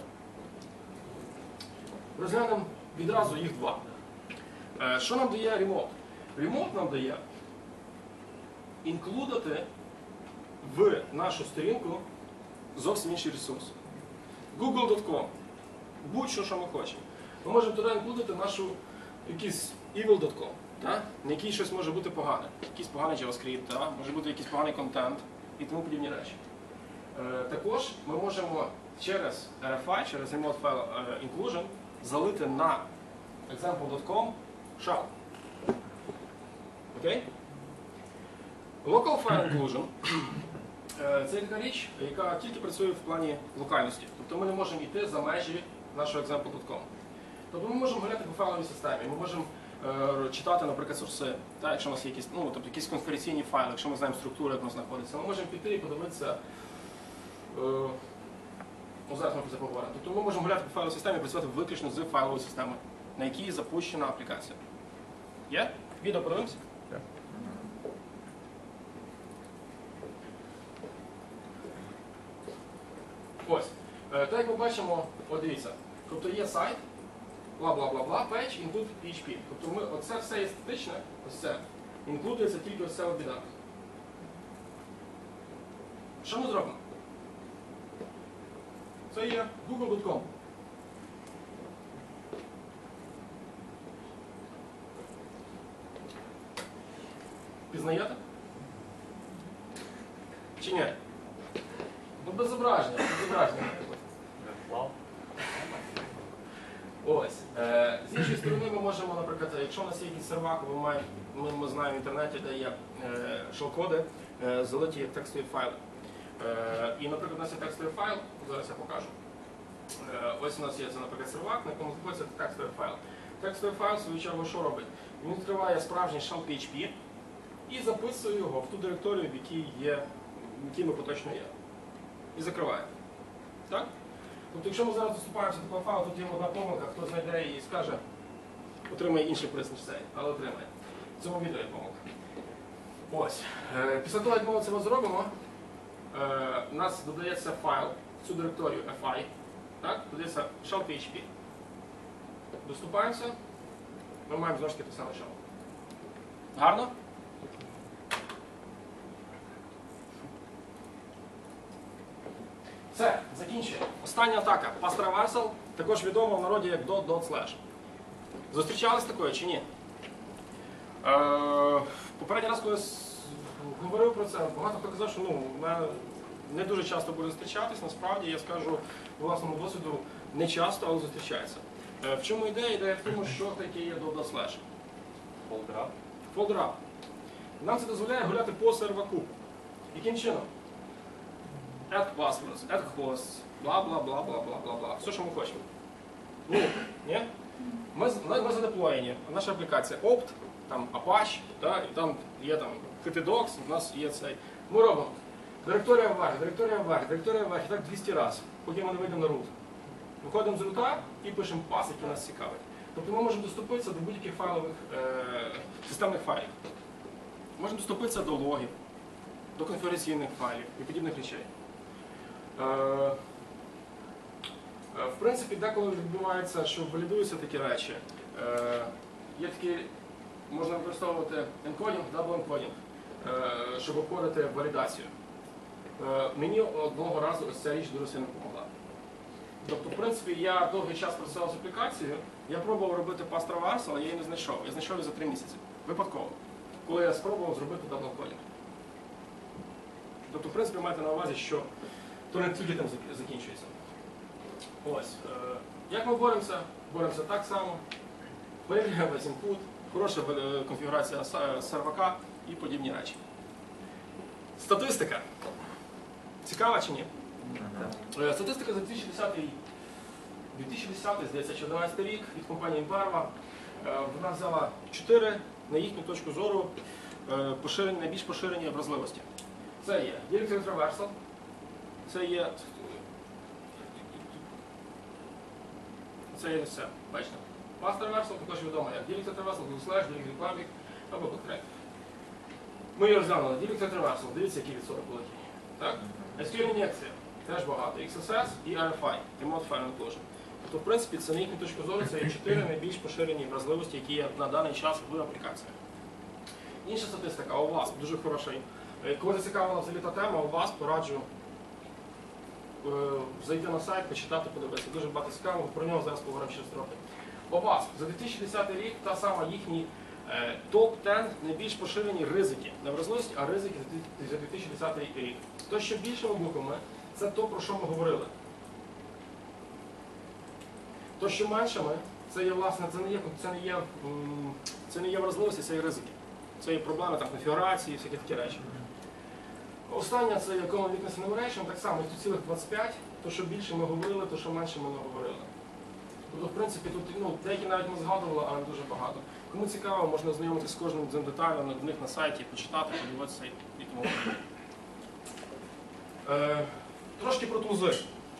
Розглянемо відразу їх два. Що нам дає remote? Remote нам дає інклюдати в нашу сторінку зовсім інший ресурс. Google.com. Будь-що, що ми хочемо. Ми можемо туди інклюдити нашу якийсь evil.com, на який щось може бути погане. Якийсь поганий JavaScript, може бути якийсь поганий контент і тому подібні речі. Також ми можемо через RFI, через Remote File Inclusion залити на example.com shell. Окей? Local File Inclusion це така річ, яка тільки працює в плані локальності. Тобто ми не можемо йти за межі нашого example.com. Тобто ми можемо гуляти по файловій системі, ми можемо читати, наприклад, сорси, якщо у нас є якісь конференційні файли, якщо ми знаємо структуру, як вона знаходиться, ми можемо піти і подивитися, зараз ми про це поговоримо. Тобто ми можемо гуляти по файловій системі і працювати виключно з файлової системи, на якій запущена аплікація. Є? Відео подивимося? Ось. Так як ми бачимо, от дивіться, тобто є сайт, бла-бла-бла-бла, page, include PHP. Тобто ми, оце все є статичне, ось це, інклюдується тільки ось це біда. Що ми зробимо? Це є google.com. Пізнаєте? Чи ні? Ну без зображення, без зображення. Вау. Ось. З іншої сторони ми можемо, наприклад, якщо у нас є якийсь сервак, ми знаємо в інтернеті, де є шел-коди, залиті як текстові файли. І, наприклад, у нас є текстовий файл, зараз я покажу. Ось у нас є, це, наприклад, сервак, на якому знаходиться текстовий файл. Текстовий файл, в свою чергу, що робить? Він відкриває справжній shell PHP і записує його в ту директорію, в якій ми поточно є. І закриває. Так? Тобто, якщо ми зараз доступаємося до такого файлу, тут є одна помилка, хто знайде її і скаже, отримає інший приз, ніж цей, але отримає. В цьому відео є помилка. Ось. Після того, як ми це зробимо, у нас додається файл в цю директорію FI, так? Додається shell PHP. Доступаємося, ми маємо знову ж таки те саме shell. Гарно? Все, закінчуємо. Остання атака. Pass-Traversal, також відома в народі як dot/. Зустрічались з такою чи ні? Попередній раз, коли говорив про це, багато хто казав, що не дуже часто буде зустрічатись. Насправді, я скажу по власному досвіду, не часто, але зустрічається. В чому ідея? Ідея в тому, що таке є dot/. Фолдера. Фолдера. Нам це дозволяє гуляти по серваку. Яким чином? Add passwords, add hosts, бла-бла-бла-бла-бла-бла-бла. Все, що ми хочемо. Ні? Ми задеплоєні. Наша аплікація Opt, там Apache, і там є htdocs, у нас є цей. Ми робимо директорія вверх, директорія вверх, директорія вверх, і так 200 разів, поки ми не вийдемо на root. Виходимо з рута і пишемо пас, який нас цікавить. Тобто ми можемо доступитися до будь-яких файлових, системних файлів. Можемо доступитися до логів, до конфігураційних файлів і подібних речей. В принципі, деколи відбувається, що валідуються такі речі. Є такі, можна використовувати енкодінг, дабл-енкодінг, щоб обходити валідацію. Мені одного разу ось ця річ дуже сильно допомогла. Тобто, в принципі, я довгий час працював з аплікацією, я пробував робити pass-traversal, але я її не знайшов. Я знайшов її за 3 місяці. Випадково. Коли я спробував зробити дабл-енкодінг. Тобто, в принципі, маєте на увазі, що то не тільки там закінчується. Ось. Як ми боремося? Боремося так само. Перевіряємо весь інпут, хороша конфігурація сервака і подібні речі. Статистика. Цікава чи ні? Статистика за 2010 рік. 2010, здається, 2011 рік від компанії Imperva. Вона взяла 4, на їхню точку зору, найбільш поширені вразливості. Це є Directory Traversal, це є все, бачите. Pass Traversal також відомо як Directory Traversal, Google/, Directory Public або Bootcrack. Ми її розглянули. Directory Traversal, дивіться, який відсоток великий. Так? SQL ін'єкція, теж багато. XSS і RFI, Remote File Inclusion. Тобто, в принципі, це на їхню точку зору, це є 4 найбільш поширені вразливості, які є на даний час в аплікаціях. Інша статистика, OWASP, дуже хороша. Коли зацікавила взагалі та тема, OWASP пораджу зайти на сайт, почитати, подивитися. Дуже багато цікавого, про нього зараз поговоримо через трохи. OWASP. За 2010 рік та сама їхні топ-10 найбільш поширені ризики. Не вразливості, а ризики за 2010 рік. То, що більшими буквами, це то, про що ми говорили. То, що меншими, це є, власне, це не є вразливості, це є ризики. Це є проблеми конфігурації, всякі такі речі. Остання це є Common Weakness Enumeration, так само, тут цілих 25, то, що більше ми говорили, то, що менше ми не говорили. Тобто, в принципі, тут деякі навіть ми згадували, але дуже багато. Кому цікаво, можна знайомитися з кожним цим деталем на них на сайті, почитати, подивитися і тому. Трошки про тулзи.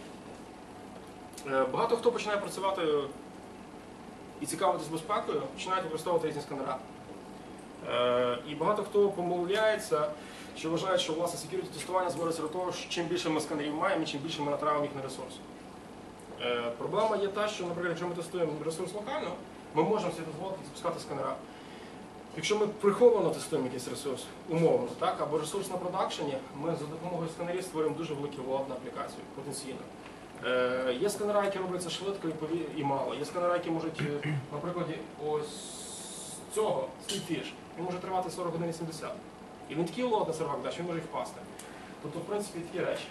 Багато хто починає працювати і цікавитись безпекою, починають використовувати різні сканера. І багато хто помиляється, що вважає, що власне security тестування зводиться до того, що чим більше ми сканерів маємо, чим більше ми натравимо їх на ресурс. Проблема є та, що, наприклад, якщо ми тестуємо ресурс локально, ми можемо собі дозволити запускати сканера. Якщо ми приховано тестуємо якийсь ресурс, умовно, так, або ресурс на продакшені, ми за допомогою сканерів створюємо дуже великий лот на аплікацію, потенційно. Є сканера, які роблять це швидко і мало. Є сканера, які можуть, наприклад, ось цього, Sleepfish, він може тривати 40 годин і 70. І він такий лот на сервак дасть, він може і впасти. Тобто, в принципі, такі речі.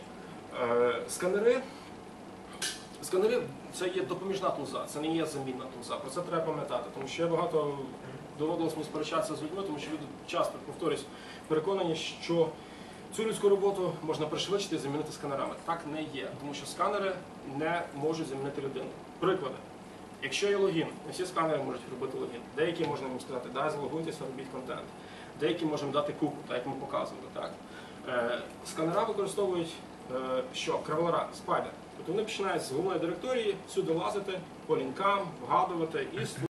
Сканери це є допоміжна тулза, це не є замінна тулза. Про це треба пам'ятати, тому що я багато доводилось мені сперечатися з людьми, тому що люди часто, повторюсь, переконані, що цю людську роботу можна пришвидшити і замінити сканерами. Так не є, тому що сканери не можуть замінити людину. Приклади. Якщо є логін, не всі сканери можуть робити логін. Деякі можна їм сказати, дай залогуйтеся, робіть контент. Деякі можемо дати куку, так як ми показували. Так? Сканера використовують що? Кравелера, спайдер. Тобто вони починають з головної директорії, всюди лазити, по лінкам, вгадувати і